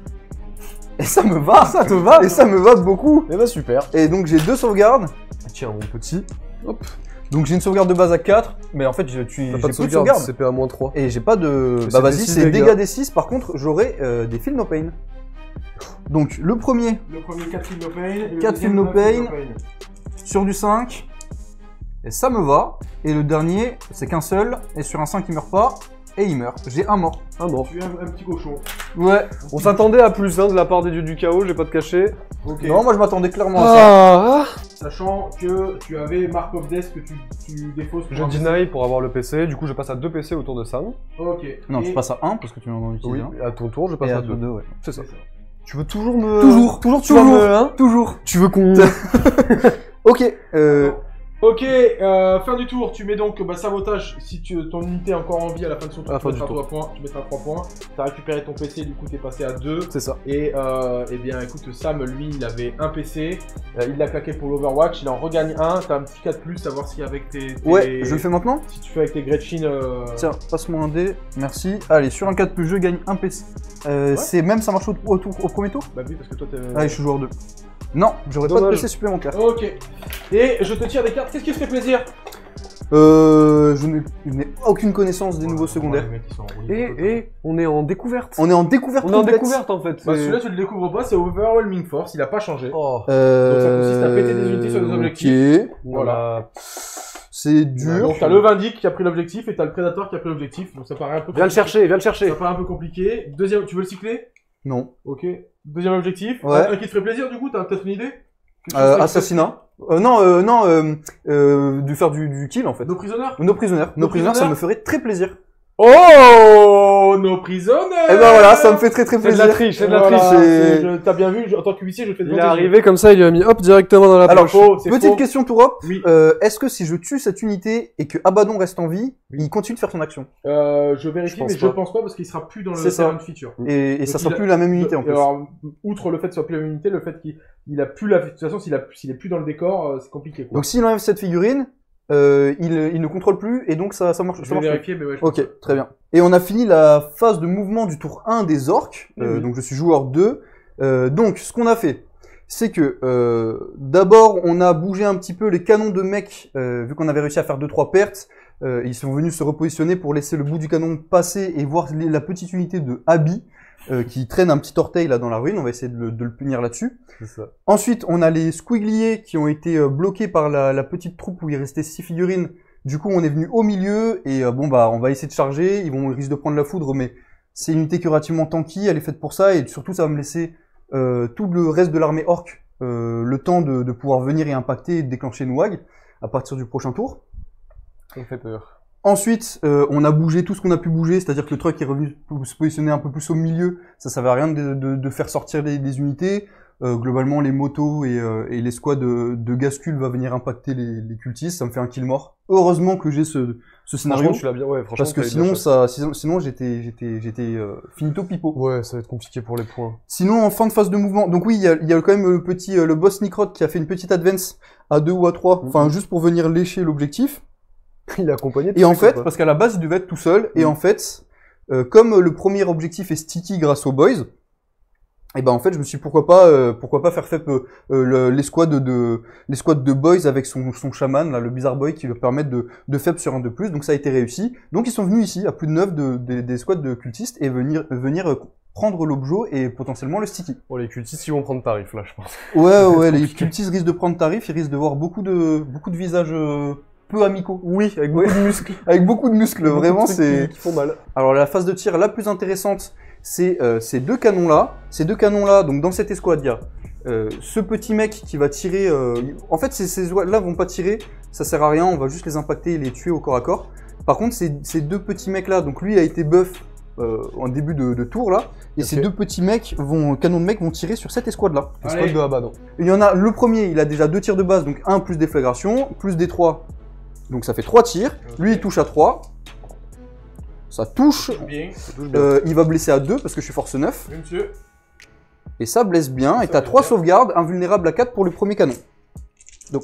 Et ça me va. Ça te va? Et ça me va beaucoup. Et bah, super. Et donc, j'ai 2 sauvegardes. Tiens, mon petit. Hop. Donc, j'ai une sauvegarde de base à 4, mais en fait, j'ai T'as plus pas de de sauvegarde, sauvegarde. c'est PA-3. Et j'ai pas de. Mais Bah, c'est vas-y, des 6 c'est dégâts. dégâts des 6. Par contre, j'aurai des Feel No Pain. Donc, le premier, Le premier 4 Feel No Pain. Et le 4 deuxième, Feel No 9 Feel Pain. Sur du 5. Et ça me va. Et le dernier, c'est qu'un seul. Et sur un 5, il meurt pas. Et il meurt. J'ai un mort. Un mort. Tu es un petit cochon. Ouais. On s'attendait à plus de la part des dieux du chaos, j'ai pas de cacher. Ok. Non, moi je m'attendais clairement à ça. Sachant que tu avais Mark of Death que tu défausses pour Je un deny pour avoir le PC, du coup je passe à 2 PC autour de Sam. Ok. Non, Et- tu passes à 1 parce que tu en utilises Oui, un. à ton tour je passe Et à à 2. 2, ouais. C'est ça. Tu veux toujours me... Toujours, tu vas me... Hein toujours. Tu veux qu'on... Ok, Ok, fin du tour, tu mets donc sabotage si ton unité est encore en vie à la fin de son tour, À la tu fin du mettras tour. 3 points, tu mettras 3 points. T'as récupéré ton PC, du coup t'es passé à 2. C'est ça. Et eh bien écoute, Sam lui il avait un PC, il l'a claqué pour l'Overwatch, il en regagne un, t'as un petit 4+, à voir si avec tes... ouais, je le fais maintenant. Si tu fais avec tes Gretchen... Tiens, passe-moi un dé, merci. Allez, sur un 4+, je gagne un PC. C'est même, ça marche au premier tour? Bah oui, parce que toi t'es... Allez, je suis joueur 2. Non, j'aurais pas de Dommage. PC supplémentaire. Ok. Et je te tire des cartes, qu'est-ce qui te fait plaisir? Je n'ai aucune connaissance des nouveaux secondaires. Et on est en découverte. On est en découverte On est en complète. découverte en fait. Bah, c'est- celui-là tu le découvres pas, c'est Overwhelming Force, il a pas changé. Oh. Donc ça consiste à péter des unités sur des objectifs. Ok. Voilà. C'est dur. Donc t'as le Vindic qui a pris l'objectif et t'as le Predator qui a pris l'objectif. Donc ça paraît un peu Viens le chercher, viens le chercher. Ça paraît un peu compliqué. Deuxième, tu veux le cycler? Non. Ok. Deuxième objectif. Ouais. Un qui te ferait plaisir du coup, t'as peut-être une idée? Quelque chose qui te Assassinat. De faire du kill en fait. Nos prisonniers? Nos prisonniers. Nos prisonniers, ça me ferait très plaisir. Oh, nos prisonniers! Et ben voilà, ça me fait très C'est de plaisir. la triche, c'est de la Voilà, triche. T'as bien vu, en tant que huissier, je le fais devant Il est tes yeux. arrivé comme ça, il lui a mis hop directement dans la Alors, poche. Faux, c'est Petite faux. question Tourop. Oui. Est-ce que si je tue cette unité et que Abaddon reste en vie, il continue de faire son action? Je vérifie, Je pense mais je pas. pense pas parce qu'il sera plus dans le C'est ça. terrain de feature. Et ça Donc, sera il a- plus la même unité en plus. Alors, outre le fait que ce soit plus la même unité, le fait qu'il a plus la... De toute façon, s'il est plus dans le décor, c'est compliqué. Quoi. Donc s'il enlève cette figurine, il ne contrôle plus et donc ça marche. je ça vais marche plus. vérifier, mais ouais. je pense Ok, très bien. Et on a fini la phase de mouvement du tour 1 des orques. Oui. Donc je suis joueur 2. Donc ce qu'on a fait, c'est que d'abord on a bougé un petit peu les canons de mec, vu qu'on avait réussi à faire 2-3 pertes. Ils sont venus se repositionner pour laisser le bout du canon passer et voir la petite unité de Abby qui traîne un petit orteil là dans la ruine. On va essayer de le punir là-dessus. C'est ça. Ensuite, on a les squigliers qui ont été bloqués par la petite troupe où il restait 6 figurines. Du coup, on est venu au milieu et on va essayer de charger. Ils risquent de prendre la foudre, mais c'est une unité qui est relativement tanky. Elle est faite pour ça et surtout, ça va me laisser tout le reste de l'armée orque le temps de pouvoir venir et impacter et de déclencher une WAG à partir du prochain tour. Ça me fait peur. Ensuite, on a bougé tout ce qu'on a pu bouger, c'est-à-dire que le truck est revenu se positionner un peu plus au milieu. Ça servait à rien de faire sortir des unités. Globalement, les motos et les squads de Gascul va venir impacter les cultistes. Ça me fait un kill mort. Heureusement que j'ai ce scénario. Franchement, tu l'as bien, ouais, franchement. Parce que t'as eu de la sinon j'étais finito pipo. Ouais, ça va être compliqué pour les points. Sinon, en fin de phase de mouvement, donc oui, il y a quand même le boss Nicrot qui a fait une petite advance à 2 ou à 3, enfin juste pour venir lécher l'objectif. Il est accompagné de Et en ses fait, copains. parce qu'à la base, il devait être tout seul, et en fait, comme le premier objectif est sticky grâce aux boys, et ben en fait, je me suis dit, pourquoi pas faire FEP les squads de boys avec son chaman, là, le bizarre boy, qui leur permettent de FEP sur un de plus, donc ça a été réussi. Donc ils sont venus ici, à plus de 9 des squads de cultistes, et venir prendre l'objet et potentiellement le sticky. Bon, les cultistes, ils vont prendre tarif, là, je pense. Ouais, les cultistes risquent de prendre tarif, ils risquent de voir beaucoup de visages peu amicaux. Oui, avec beaucoup de muscles. Avec beaucoup de muscles, Beaucoup de vraiment, trucs c'est... qui font mal. Alors la phase de tir la plus intéressante, c'est ces deux canons-là. Ces deux canons-là, donc dans cette escouade, il y a ce petit mec qui va tirer... En fait, ces escouades-là vont pas tirer, ça sert à rien, on va juste les impacter et les tuer au corps à corps. Par contre, ces deux petits mecs-là, donc lui a été buff en début de tour là. Et ces deux petits mecs canons de mecs vont tirer sur cette escouade là. Escouade de Abaddon. Il y en a, le premier, il a déjà 2 tirs de base, donc 1 plus déflagration, plus des 3. Donc ça fait 3 tirs. Lui, il touche à 3. Ça touche. Il va blesser à 2 parce que je suis force 9. Oui, monsieur. Et ça blesse bien. Et t'as 3 sauvegardes, invulnérable à 4 pour le premier canon. Donc.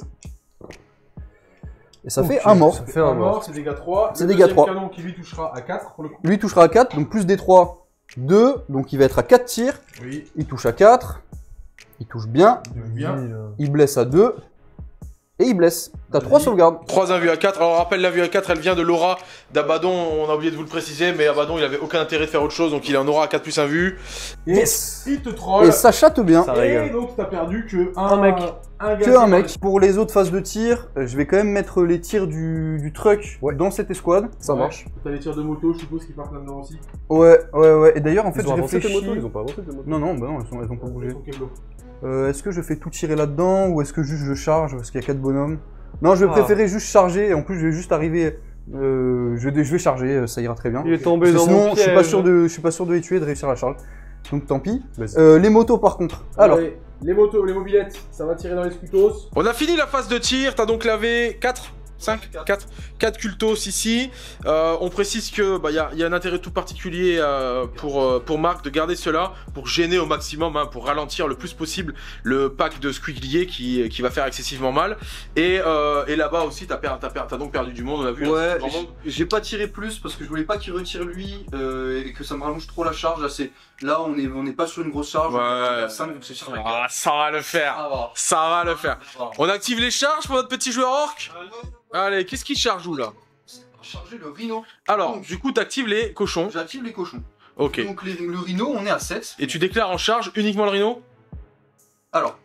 Et ça fait un mort. Ça fait un mort, c'est dégâts 3. C'est dégâts 3. Le canon qui lui touchera à 4 pour le coup. Lui touchera à 4, donc plus des 3, 2. Donc il va être à 4 tirs. Oui. Il touche à 4. Il touche bien. Il blesse à 2. Et il blesse. T'as 3 sauvegardes. 3 invus à 4. Alors on rappelle, l'invue à 4, elle vient de l'aura d'Abaddon. On a oublié de vous le préciser, mais Abaddon, il avait aucun intérêt de faire autre chose, donc il est en aura à 4 plus invue. Yes. Il te troll. Et ça chatte bien. Et donc t'as perdu que un mec. gaz Que un mec. Pour les autres phases de tir, je vais quand même mettre les tirs du truck dans cette escouade. Ça marche. T'as les tirs de moto, je suppose, qui partent là-dedans aussi. Ouais. Et d'ailleurs, en fait, ils ont je avancé tes réfléchis. motos, ils ont pas avancé tes motos. Non, elles ont pas bougé. Ils sont Keblo. Est-ce que je fais tout tirer là-dedans ou est-ce que juste je charge parce qu'il y a 4 bonhommes? Non, je vais préférer juste charger et en plus je vais juste arriver. Je vais charger, ça ira très bien. Il est tombé dans sinon, mon piège. je suis pas sûr de les tuer et de réussir la charge. Donc tant pis. Les motos par contre. Alors. Allez, les motos, les mobilettes, ça va tirer dans les scutos. On a fini la phase de tir, t'as donc lavé 4 5, 4 cultos ici. On précise que y a un intérêt tout particulier pour Marc de garder cela pour gêner au maximum, pour ralentir le plus possible le pack de squiglier qui va faire excessivement mal. Et là-bas aussi, t'as donc perdu du monde, on a vu. Ouais, j'ai pas tiré plus parce que je voulais pas qu'il retire lui et que ça me rallonge trop la charge. Là, on est pas sur une grosse charge. Ouais. 5, donc c'est sûr. Ça va le faire. Ça va le faire. On active les charges pour notre petit joueur orc. Allez, qu'est-ce qui charge où là? Charger le rhino. Alors, du coup, t'actives les cochons. J'active les cochons. Ok. Donc le rhino, on est à 7. Et tu déclares en charge uniquement le rhino? Alors,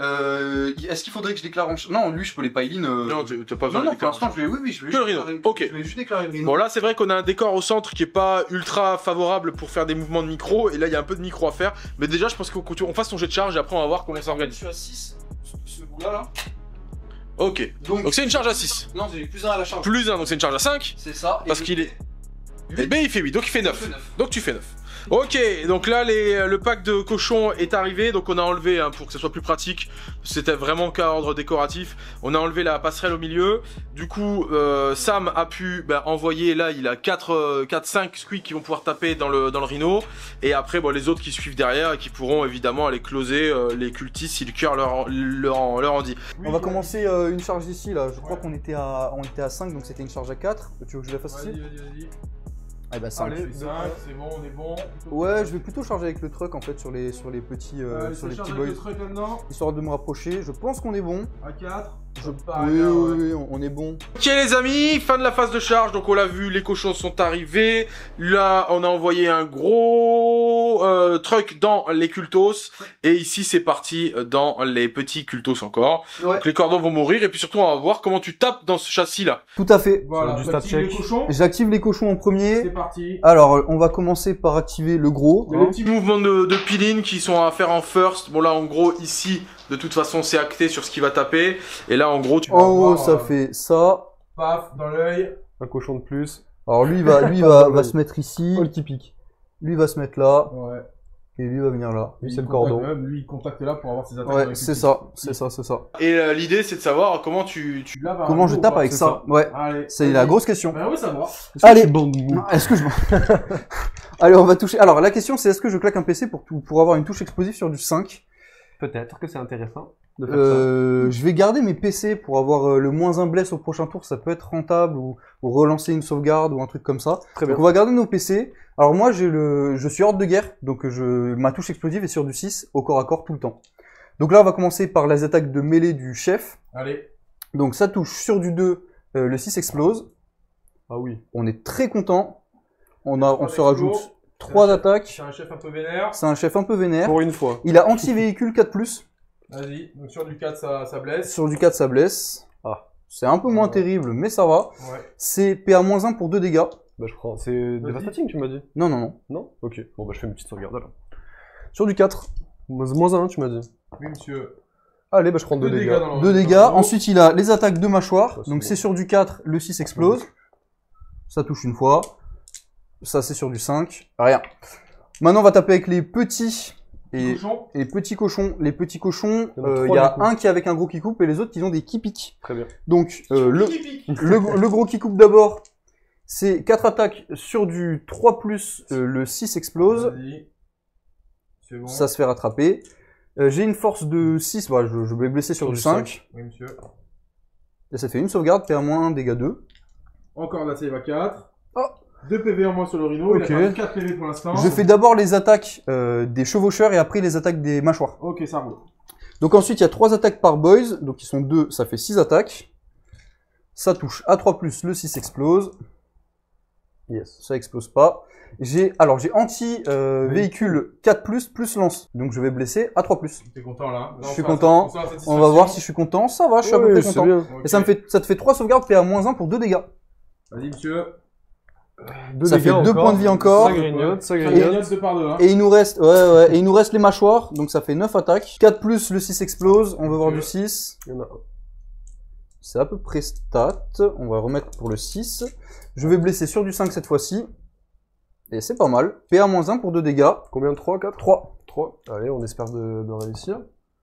est-ce qu'il faudrait que je déclare en charge? Non, lui, je peux les pile-in. Non, t'as pas besoin de pour l'instant, je vais que le rhino. Ok. Je vais juste déclarer le rhino. Bon, là, c'est vrai qu'on a un décor au centre qui est pas ultra favorable pour faire des mouvements de micro. Et là, il y a un peu de micro à faire. Mais déjà, je pense qu'on fasse ton jet de charge et après, on va voir comment ça s'organise. Je suis à 6. Ce bout-là, là. Ok. Donc c'est une charge à 6. Non, j'ai plus 1 à la charge. Plus 1, donc c'est une charge à 5. C'est ça. Parce qu'il est. Et B, il fait 8, donc il fait 9. Donc tu fais 9. Ok, donc là le pack de cochons est arrivé, donc on a enlevé, pour que ce soit plus pratique, c'était vraiment qu'à ordre décoratif, on a enlevé la passerelle au milieu. Du coup, Sam a pu envoyer, là il a 4-5 squeaks qui vont pouvoir taper dans le rhino, et après les autres qui suivent derrière et qui pourront évidemment aller closer les cultistes si le cœur leur en dit. On va commencer une charge ici, là, je crois qu'on était à 5, donc c'était une charge à 4, tu veux que je la fasse ici? Vas-y. Ah bah 5. Allez, 5, c'est bon, on est bon. Ouais, je vais plutôt charger avec le truck en fait sur les petits boys. Histoire de me rapprocher. Je pense qu'on est bon. À 4. Oui, on est bon. Ok les amis, fin de la phase de charge, donc on l'a vu, les cochons sont arrivés. Là, on a envoyé un gros truck dans les cultos. Et ici, c'est parti dans les petits cultos encore. Ouais. Donc les cordons vont mourir et puis surtout, on va voir comment tu tapes dans ce châssis-là. Tout à fait. Voilà, j'active les cochons en premier. C'est parti. Alors, on va commencer par activer le gros. Les petits mouvements de peel-in qui sont à faire en first. Bon là, en gros, ici, de toute façon, c'est acté sur ce qu'il va taper. Et là, en gros, tu vas voir, ça fait ça. Paf, dans l'œil. Un cochon de plus. Alors lui va se mettre ici. Oh, le typique. Lui va se mettre là. Ouais. Et lui va venir là. Lui, c'est le cordon. Lui, il contacte là pour avoir ses attaques. Ouais, c'est ça. Et l'idée, c'est de savoir comment tu laves. Comment je tape avec ça. Ouais. C'est la grosse question. Ben oui, ça va. Allez. Est-ce que je Allez, on va toucher. Alors, la question, c'est est-ce que je claque un PC pour avoir une touche explosive sur du 5? Peut-être que c'est intéressant de faire ça. Je vais garder mes PC pour avoir le moins un bless au prochain tour, ça peut être rentable, ou relancer une sauvegarde ou un truc comme ça. Très bien. Donc on va garder nos PC. Alors moi je suis horde de guerre, donc ma touche explosive est sur du 6 au corps à corps tout le temps. Donc là on va commencer par les attaques de mêlée du chef. Allez. Donc ça touche sur du 2, le 6 explose. Ah oui. On est très content. On se rajoute 3 d'attaque. C'est un chef un peu vénère. C'est un chef un peu vénère. Pour une fois. Il a anti-véhicule 4+. Vas-y, donc sur du 4 ça blesse. Sur du 4 ça blesse. Ah. C'est un peu moins terrible, mais ça va. Ouais. C'est PA-1 pour 2 dégâts. Bah je prends. C'est Devastating tu m'as dit? Non. Non? Ok. Bon bah je fais une petite sauvegarde alors. Sur du 4. Moins 1 tu m'as dit. Oui monsieur. Allez bah je prends 2 dégâts. 2 dégâts. Ensuite il a les attaques de mâchoire. Donc c'est sur du 4, le 6 explose. Ça touche une fois. Ça, c'est sur du 5. Rien. Maintenant, on va taper avec les petits. Et les petits cochons. Les petits cochons, il y a un qui est avec un gros qui coupe et les autres qui ont des qui piquent. Très bien. Donc, le gros qui coupe d'abord, c'est 4 attaques sur du 3+, le 6 explose. Bon. Ça se fait rattraper. J'ai une force de 6, bah, je vais blesser sur du 5. Oui, monsieur. Et ça fait une sauvegarde, PA-, dégâts 2. Encore de la save à 4. Oh. 2 PV en moins sur le rhino, Ok. il a perdu 4 PV pour l'instant. Je fais d'abord les attaques des chevaucheurs et après les attaques des mâchoires. Ok, ça roule. Donc ensuite, il y a 3 attaques par boys, donc ils sont 2, ça fait 6 attaques. Ça touche à 3+, le 6 explose. Yes, ça explose pas. J'ai anti-véhicule 4+, plus lance. Donc je vais blesser à 3+. T'es content là? Je suis content. On va voir si je suis content. Ça va, je suis à peu près content. Bien. Ok. Et ça te fait 3 sauvegardes PA-1 pour 2 dégâts. Vas-y, monsieur. Ça fait 2 points de vie encore. Ça grignote, ça Ça grignote. grignote 2 par 2. Hein. Et il nous reste, et il nous reste les mâchoires, donc ça fait 9 attaques. 4+, le 6 explose, on veut voir du 6. Il y en a un. C'est à peu près stat. On va remettre pour le 6. Je vais blesser sur du 5 cette fois-ci. Et c'est pas mal. PA-1 pour 2 dégâts. Combien de 3, 4? 3. 3. Allez, on espère de réussir.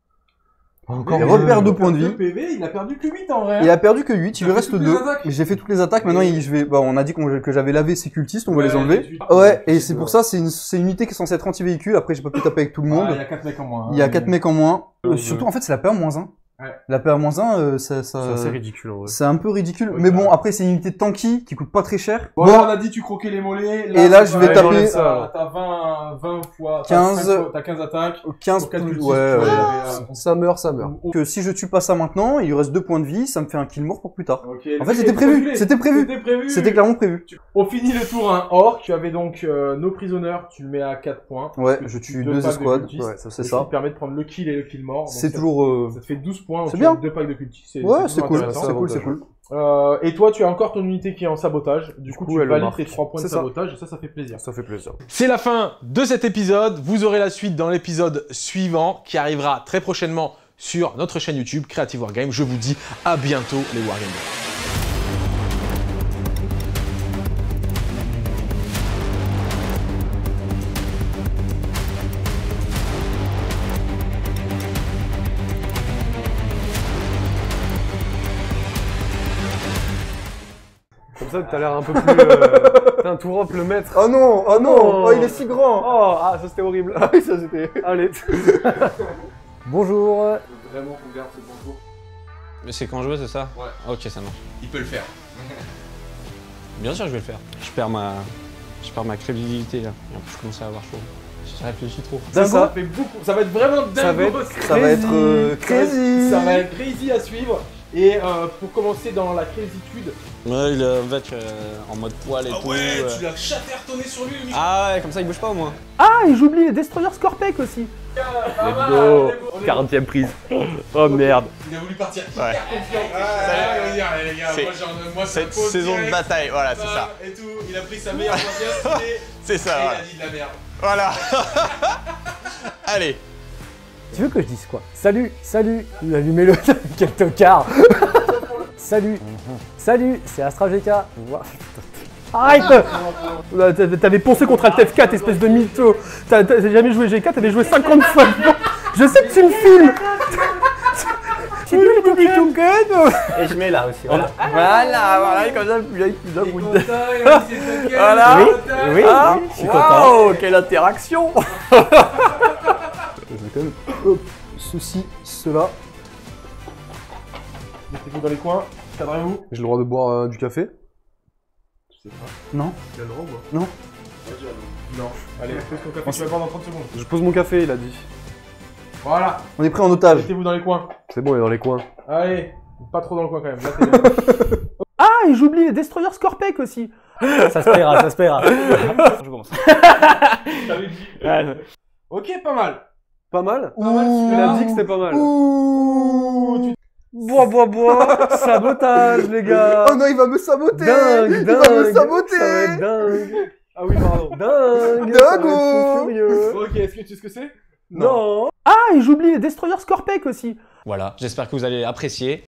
Il repère 2 points de vie. PV, il a perdu que 8 en vrai. Il a perdu que 8, il lui reste toutes 2. les attaques. J'ai fait toutes les attaques, maintenant on a dit que j'avais lavé ces cultistes, on va Ouais, les enlever. 18. Ouais, et c'est pour ça, c'est une unité qui est censée être anti-véhicule, après j'ai pas pu taper avec tout le monde. Ah, il y a 4 mecs en moins. Il y a 4 mecs en moins. Ouais. Surtout, en fait, c'est la PA-1. Ouais. La PA-1, C'est assez ridicule en vrai. c'est un peu ridicule. Ouais, mais ouais. bon, après, c'est une unité tanky qui coûte pas très cher. Bon, là, on a dit tu croquais les mollets. Et là, c'est je vais pas- taper- T'as 20 fois. 15. T'as 15 attaques. 15 Pour quatre plus, cultistes, ouais, tu vois, ouais. il y avait, Ça meurt, ça meurt. Que si je tue pas ça maintenant, il lui reste 2 points de vie, ça me fait un kill mort pour plus tard. Ok. En fait, c'était prévu, c'était prévu. C'était prévu. C'était clairement prévu. On finit le tour 1 or. Tu avais donc nos prisonneurs, tu le mets à 4 points. Ouais, Parce que je tu tue deux 2 packs de escouades. cultistes. Ouais, c'est Ce qui ça. te permet de prendre le kill et le kill mort. Donc C'est ça- toujours, Ça te fait 12 points. c'est au bien. 2 packs de cultistes. ouais, c'est toujours cool, intéressant. c'est cool, c'est cool. Et toi, tu as encore ton unité qui est en sabotage. Du coup, tu elle valides marque. tes 3 points de C'est ça. sabotage et ça fait plaisir. Ça fait plaisir. C'est la fin de cet épisode. Vous aurez la suite dans l'épisode suivant qui arrivera très prochainement sur notre chaîne YouTube Creative Wargame. Je vous dis à bientôt les Wargamers. Comme ça, t'as l'air un peu plus. T'es un tout rock le maître. Oh non, oh non, oh il est si grand. Oh, ah, ça c'était horrible. Ah oui, ça c'était. Allez. Bonjour. Vraiment qu'on garde ce bon tour. Mais c'est quand je veux, c'est ça? Ouais. Ok, ça marche. Il peut le faire. Bien sûr, je vais le faire. Je perds ma crédibilité là. Et en plus, je commence à avoir chaud. Je réfléchis trop. Ça Ça fait beaucoup. Ça va être vraiment dingue. Ça va être crazy. Ça va être crazy à suivre. Et pour commencer dans la crazytude. Ouais, il est avec en mode poil et tout. tu l'as chattertonné sur lui, le micro. Ah ouais, comme ça il bouge pas au moins. Ah, et j'oublie les Destroyer Scorpec aussi. Let's go. 40ème prise. Oh merde. Il a voulu partir Ouais. hyper confiant. Les gars, C'est- moi, ça me Cette pose saison de direct, bataille, voilà, c'est ça. Et tout, il a pris sa meilleure voiture, et C'est ça, il voilà. a dit de la merde. Voilà. Allez. Tu veux que je dise quoi? Salut, salut, allumez-le, quel tocard. Salut, salut, c'est AstraGK. Arrête. T'avais poncé contre Alt F4, espèce de mytho. T'as jamais joué G4, t'avais joué 50 fois. Je sais que tu me filmes. J'ai vu le public token. Et je mets là aussi. Voilà, Voilà, comme ça, plus d'un Il est bout content, de... il a dit c'est ok, Voilà. il est content. Oui, Ah, je suis content. waouh, quelle interaction. Je vais quand même, hop, ceci, cela. Mettez-vous dans les coins, cadrez-vous. J'ai le droit de boire du café. Je sais pas. Non, Il a le droit ou pas non. Non. Allez, pose ton café, tu vas boire dans 30 secondes. Je pose mon café, il a dit. Voilà, On est pris en otage. mettez-vous dans les coins. C'est bon, il est dans les coins. Allez, pas trop dans le coin quand même. Là, t'es bien. Ah, et j'oublie les Destroyer Scorpec aussi. Ça se paiera, ça se paiera. Je commence. T'avais dit. Ok, pas mal. Pas mal. Pas mal, Il celui-là. a dit que c'était pas mal. Ouh, Bois. Sabotage, les gars. Oh non, il va me saboter. Dingue, Il va me dingue. saboter. Ça va être dingue. Ah oui, pardon. Dingue. Ça va être fou furieux. Ok, est-ce que tu sais ce que c'est Non. Ah, et j'oublie les Destroyer Scorpec aussi. Voilà, j'espère que vous allez apprécier.